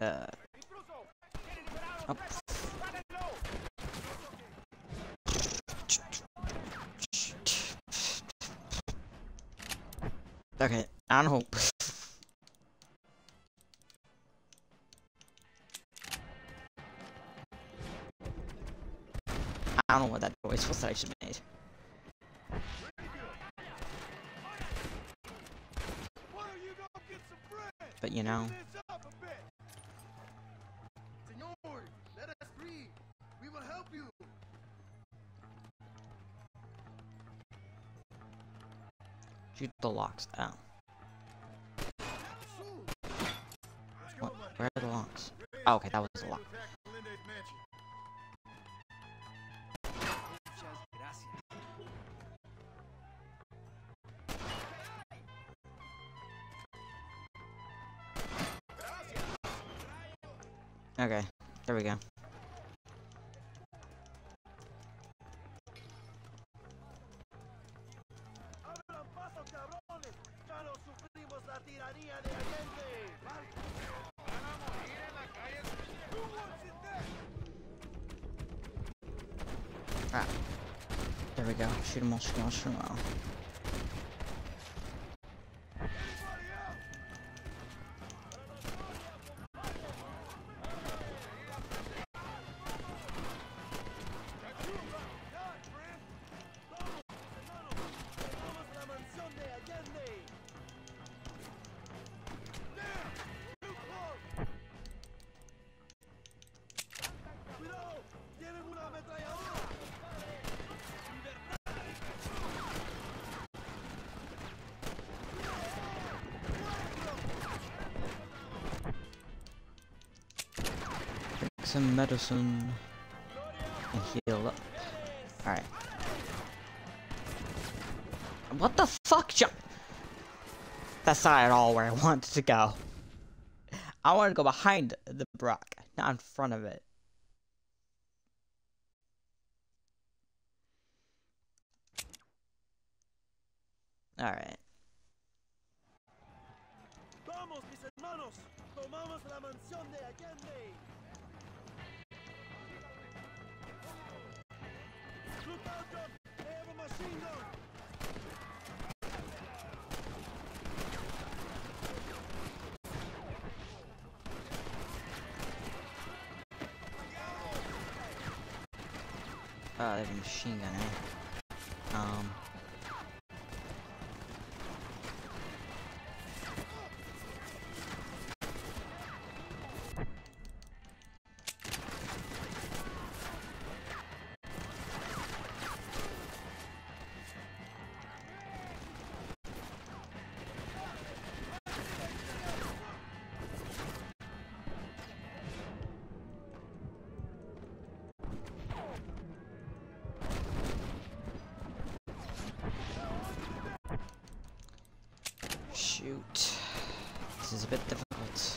Oh. Okay, I don't know. I don't know what that noise was that I should have made. But you know. Senor, let us free. We will help you. Shoot the locks. Oh. What? Where are the locks? Oh, okay, that was the lock. Okay, there we go. Ah, there we go. Shoot 'em all, shoot 'em all, shoot 'em all. Some medicine and heal up. Alright. What the fuck, That's not at all where I wanted to go. I wanted to go behind the Brock, not in front of it. Alright. Vamos, mis hermanos. Tomamos la mansión de Allende. Look out, John! They have a machine gun! Oh, they have a machine gun, eh? Shoot. This is a bit difficult.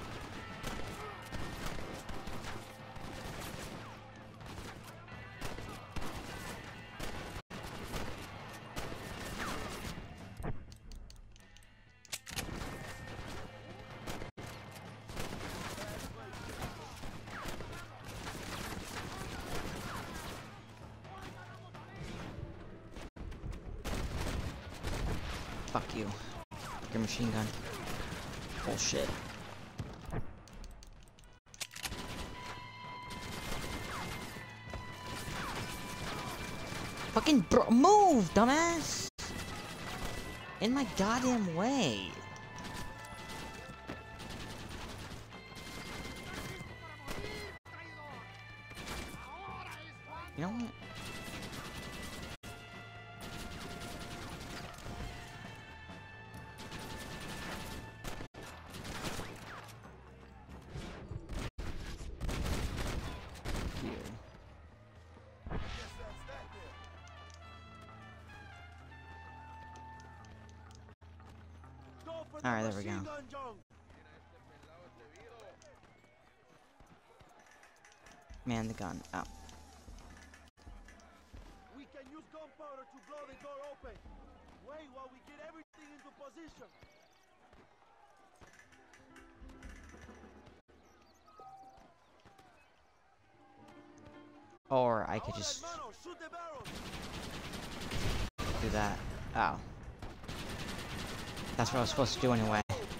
Fuck you. Your machine gun. Bullshit. Fucking move, dumbass! In my goddamn way. You know what? Alright, there we go. Man the gun. Oh. We can use gunpowder to blow the door open. Wait while we get everything into position. Or I could just do that. Oh. That's what I was supposed to do anyway.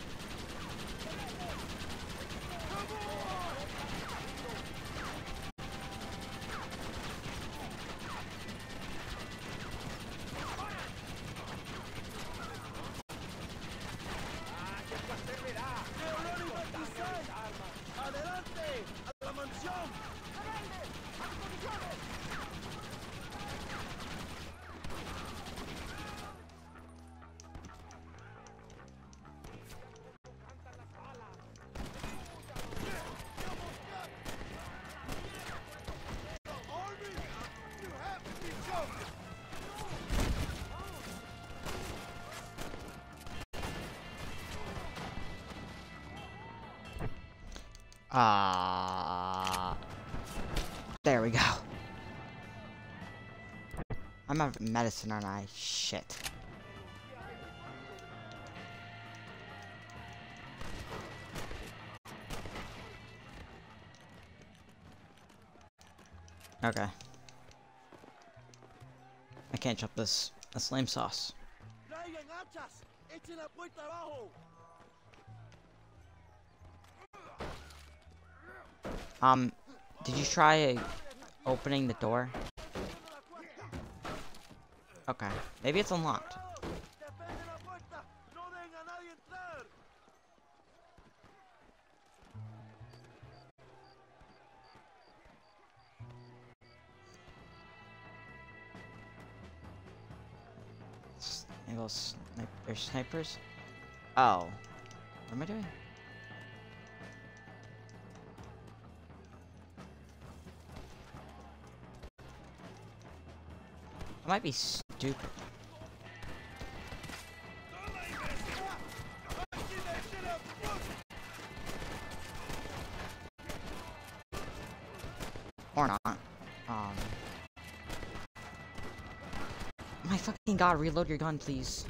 There we go. I'm out of medicine, aren't I? Shit. Okay. I can't jump this. That's lame sauce. Did you try opening the door? Okay. Maybe it's unlocked. There's snipers? Oh. What am I doing? I might be stupid. Or not. My fucking god, reload your gun, please.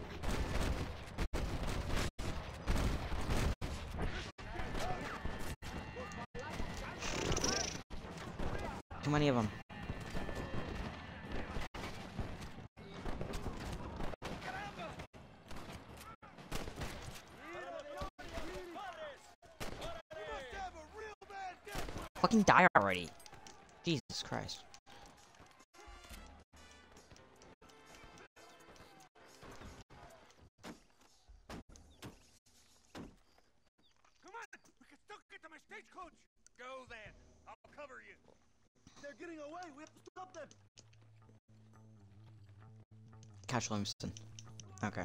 Too many of them. Fucking die already. Jesus Christ. Come on! We can still get to my stagecoach! Go then. I'll cover you. They're getting away. We have to stop them. Catch Livingston. Okay.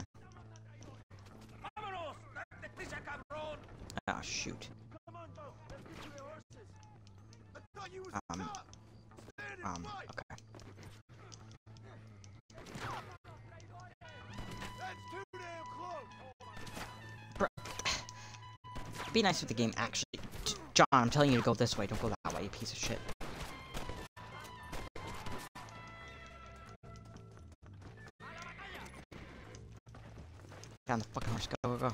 Oh, shoot. Okay. Bro. Be nice with the game, actually. John, I'm telling you to go this way, don't go that way, you piece of shit. Down the fucking horse, go, go, go.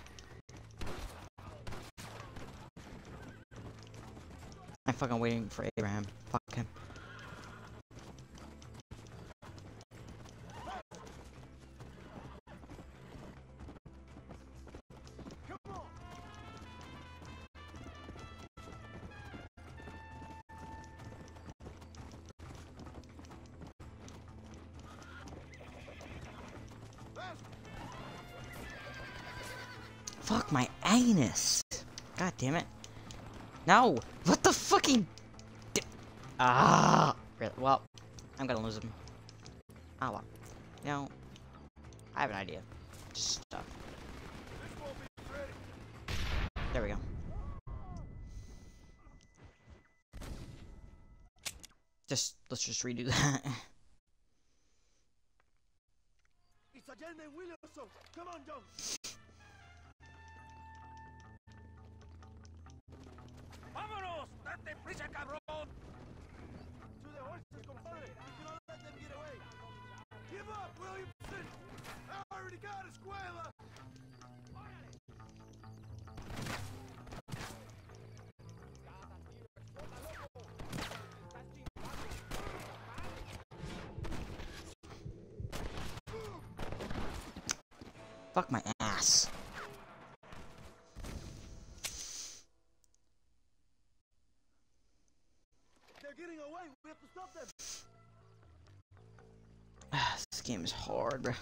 I'm fucking waiting for Abraham. Fuck him. Fuck my anus. God damn it. No! What the fucking... Really? Well, I'm gonna lose him. Oh well. You know, I have an idea. Just stuff. There we go. Let's just redo that. It's Agente Williamson. Come on, John. ¡Vámonos! ¡Date prisa, cabrón! To the horses, compadre. We cannot let them get away. Give up, Williamson! I already got a escuela! Fuck my ass. They're getting away. We have to stop them. This game is hard, bro.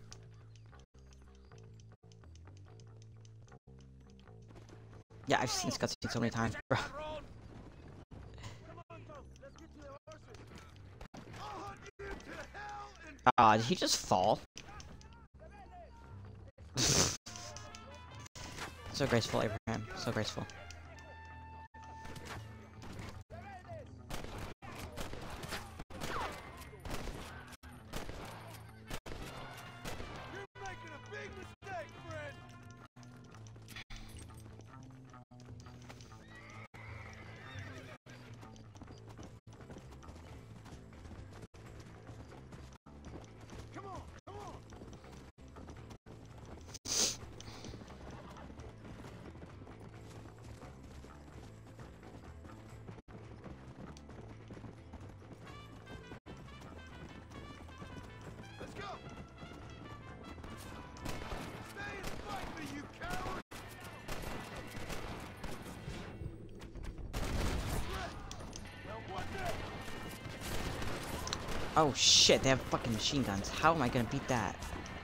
Yeah, I've seen this cutscene so many times, bro. Come on, Tom. Let's get to the horses. I'll hunt you to hell and Ah, did he just fall? So graceful, Abraham. So graceful. you're making a big mistake, friend. Come on, come on. Let's go. Stay and fight me, you coward. Well, what next? Oh shit, they have fucking machine guns. How am I gonna beat that?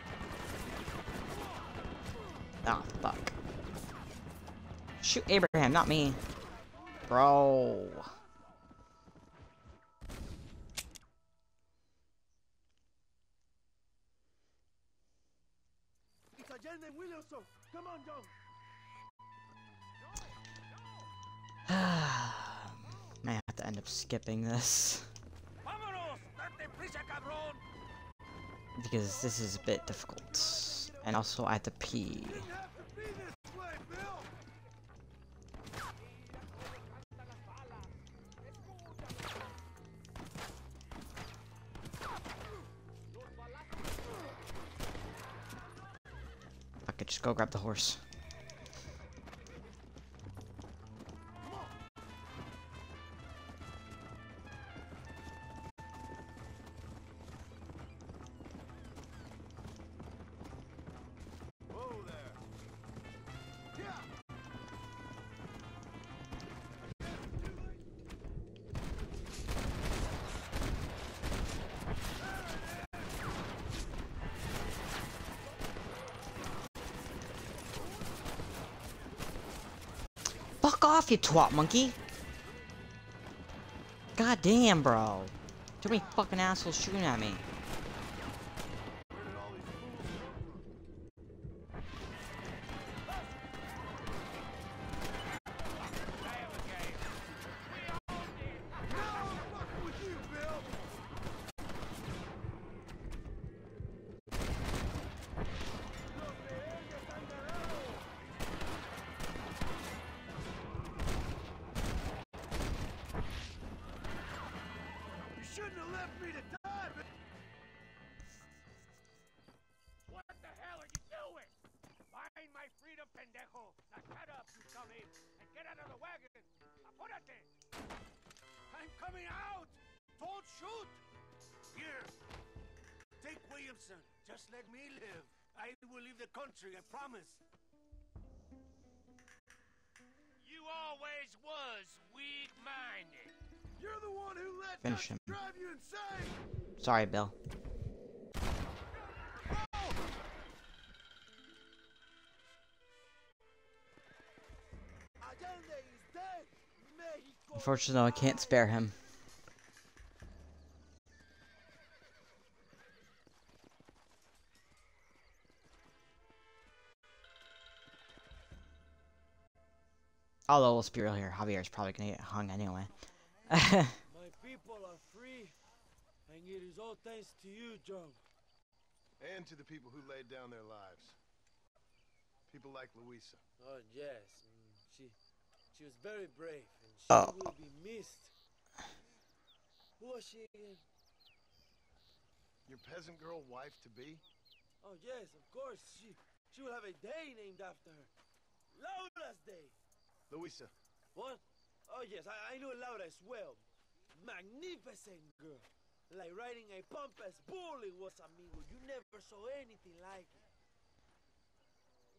Ah, fuck. Shoot Abraham, not me. Bro. It's Allende and Williamson. Come on, John. May have to end up skipping this. Vámonos. Date prisa, cabrón. Because this is a bit difficult. And also I have to pee. Didn't have to be this way, Bill. I could just go grab the horse. Whoa there. Yeah. Fuck off, you twat monkey! God damn, bro. Too many fucking assholes shooting at me. Where did all these fools come from? No, I'm fucking with you, Bill. You shouldn't have left me to die, Bill. What the hell are you doing? Find my freedom, pendejo. Now shut up, you dummy, and get out of the wagon. Apúrate. I'm coming out! Don't shoot! Here. Take Williamson. Just let me live. I will leave the country, I promise. You always was weak-minded. You're the one who let Finish that him. drive you insane! Sorry, Bill. Allende is dead. Mexico. Unfortunately, though, I can't spare him. Although, let's be real here, Javier's probably gonna get hung anyway. My people are free, and it is all thanks to you, John. And to the people who laid down their lives. People like Luisa. Oh yes, she was very brave, and she Oh. will be missed. Who was she again? Your peasant girl wife to be? Oh yes, of course. She will have a day named after her. Laura's Day. Luisa. What? Oh yes, I know Laura as well. Magnificent girl. Like riding a pompous bull it was, amigo. You never saw anything like it.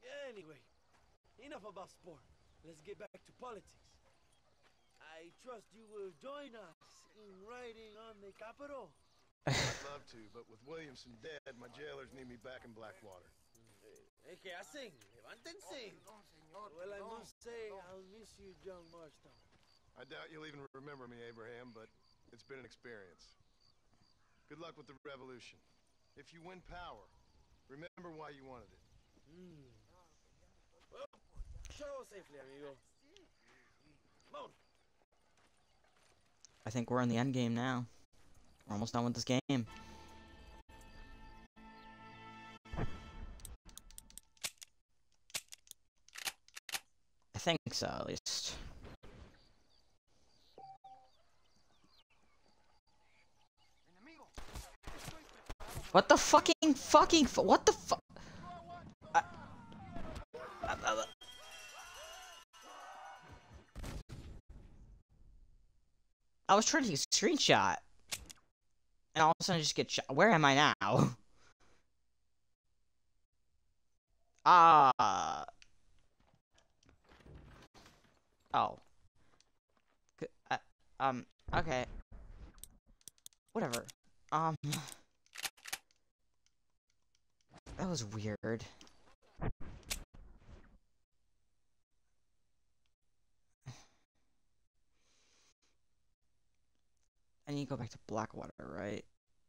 Anyway, enough about sport. Let's get back to politics. I trust you will join us in riding on the Capitol. I'd love to, but with Williamson dead, my jailers need me back in Blackwater. Hey, ¿qué hacen? Levántense. Well, I must say, I'll miss you, John Marston. I doubt you'll even remember me, Abraham, but it's been an experience. Good luck with the revolution. If you win power, remember why you wanted it. Well, travel safely, amigo. Come on. I think we're in the end game now. We're almost done with this game. I think so, at least. What the what the fuck? I was trying to take a screenshot. And all of a sudden I just get shot. Where am I now? Oh. Okay. Whatever. That was weird. I need to go back to Blackwater, right?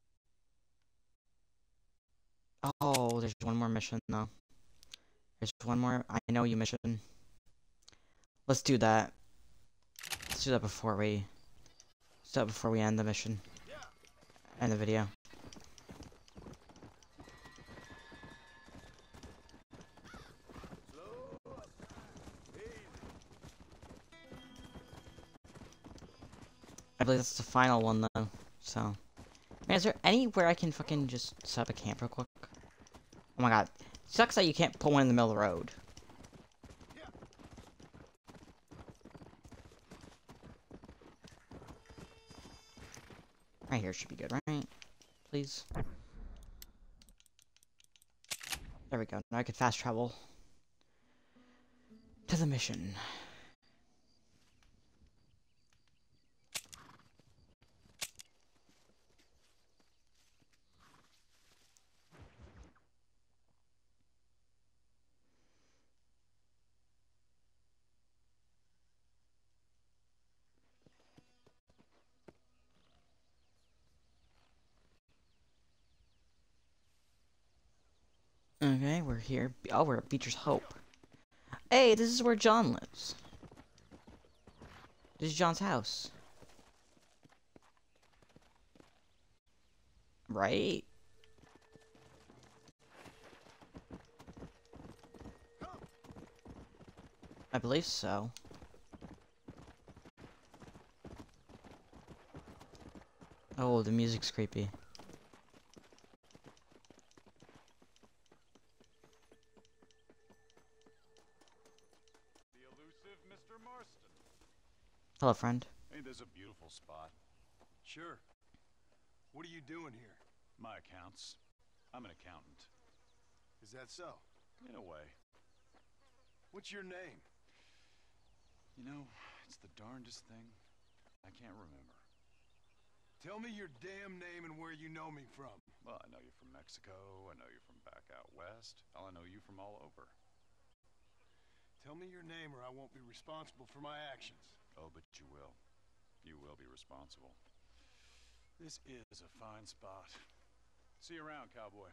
Oh, there's one more mission, though. There's one more I know you mission. Let's do that. Let's do that before we... end the mission. End the video. I believe that's the final one, though, so... Man, is there anywhere I can fucking just set up a camp real quick? Oh my god. Sucks that you can't put one in the middle of the road. Right here should be good, right? Please. There we go. Now I can fast travel to the mission. Okay, we're here. Oh, we're at Beecher's Hope. Hey, this is where John lives. This is John's house. Right? I believe so. Oh, the music's creepy. Hello, friend. Ain't this a beautiful spot? Sure. What are you doing here? My accounts. I'm an accountant. Is that so? In a way. What's your name? You know, it's the darndest thing. I can't remember. Tell me your damn name and where you know me from. Well, I know you're from Mexico. I know you're from back out west. Hell, I know you from all over. Tell me your name or I won't be responsible for my actions. Oh, but you will. You will be responsible. This is a fine spot. See you around, cowboy.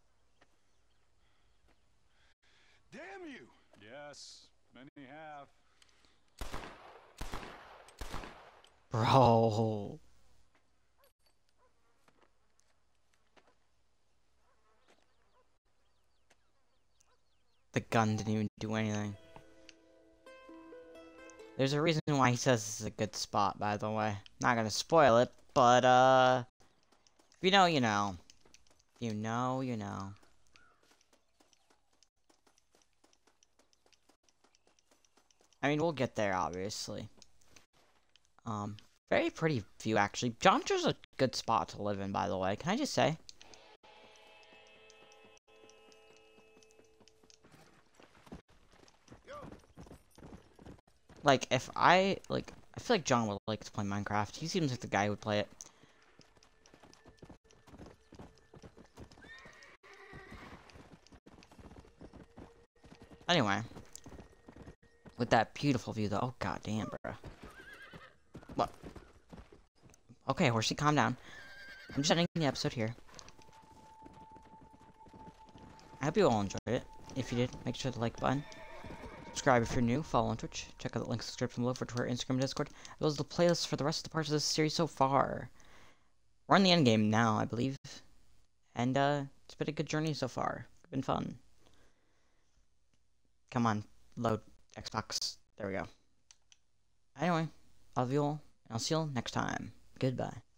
Damn you! Yes, many have. Bro. The gun didn't even do anything. There's a reason why he says this is a good spot, by the way. Not gonna spoil it, but, if you know, you know. If you know, you know. I mean, we'll get there, obviously. Very pretty view, actually. John's a good spot to live in, by the way. Can I just say? Like, if I feel like John would like to play Minecraft. He seems like the guy who would play it. Anyway. With that beautiful view, though. Oh, god damn, bro. What? Okay, horsey, calm down. I'm just ending the episode here. I hope you all enjoyed it. If you did, make sure to like the button. Subscribe if you're new, follow on Twitch, check out the link in the description below for Twitter, Instagram, and Discord, as well as the playlist for the rest of the parts of this series so far. We're on the end game now, I believe. And, it's been a good journey so far. It's been fun. Come on, load Xbox. There we go. Anyway, I love you all, and I'll see you all next time. Goodbye.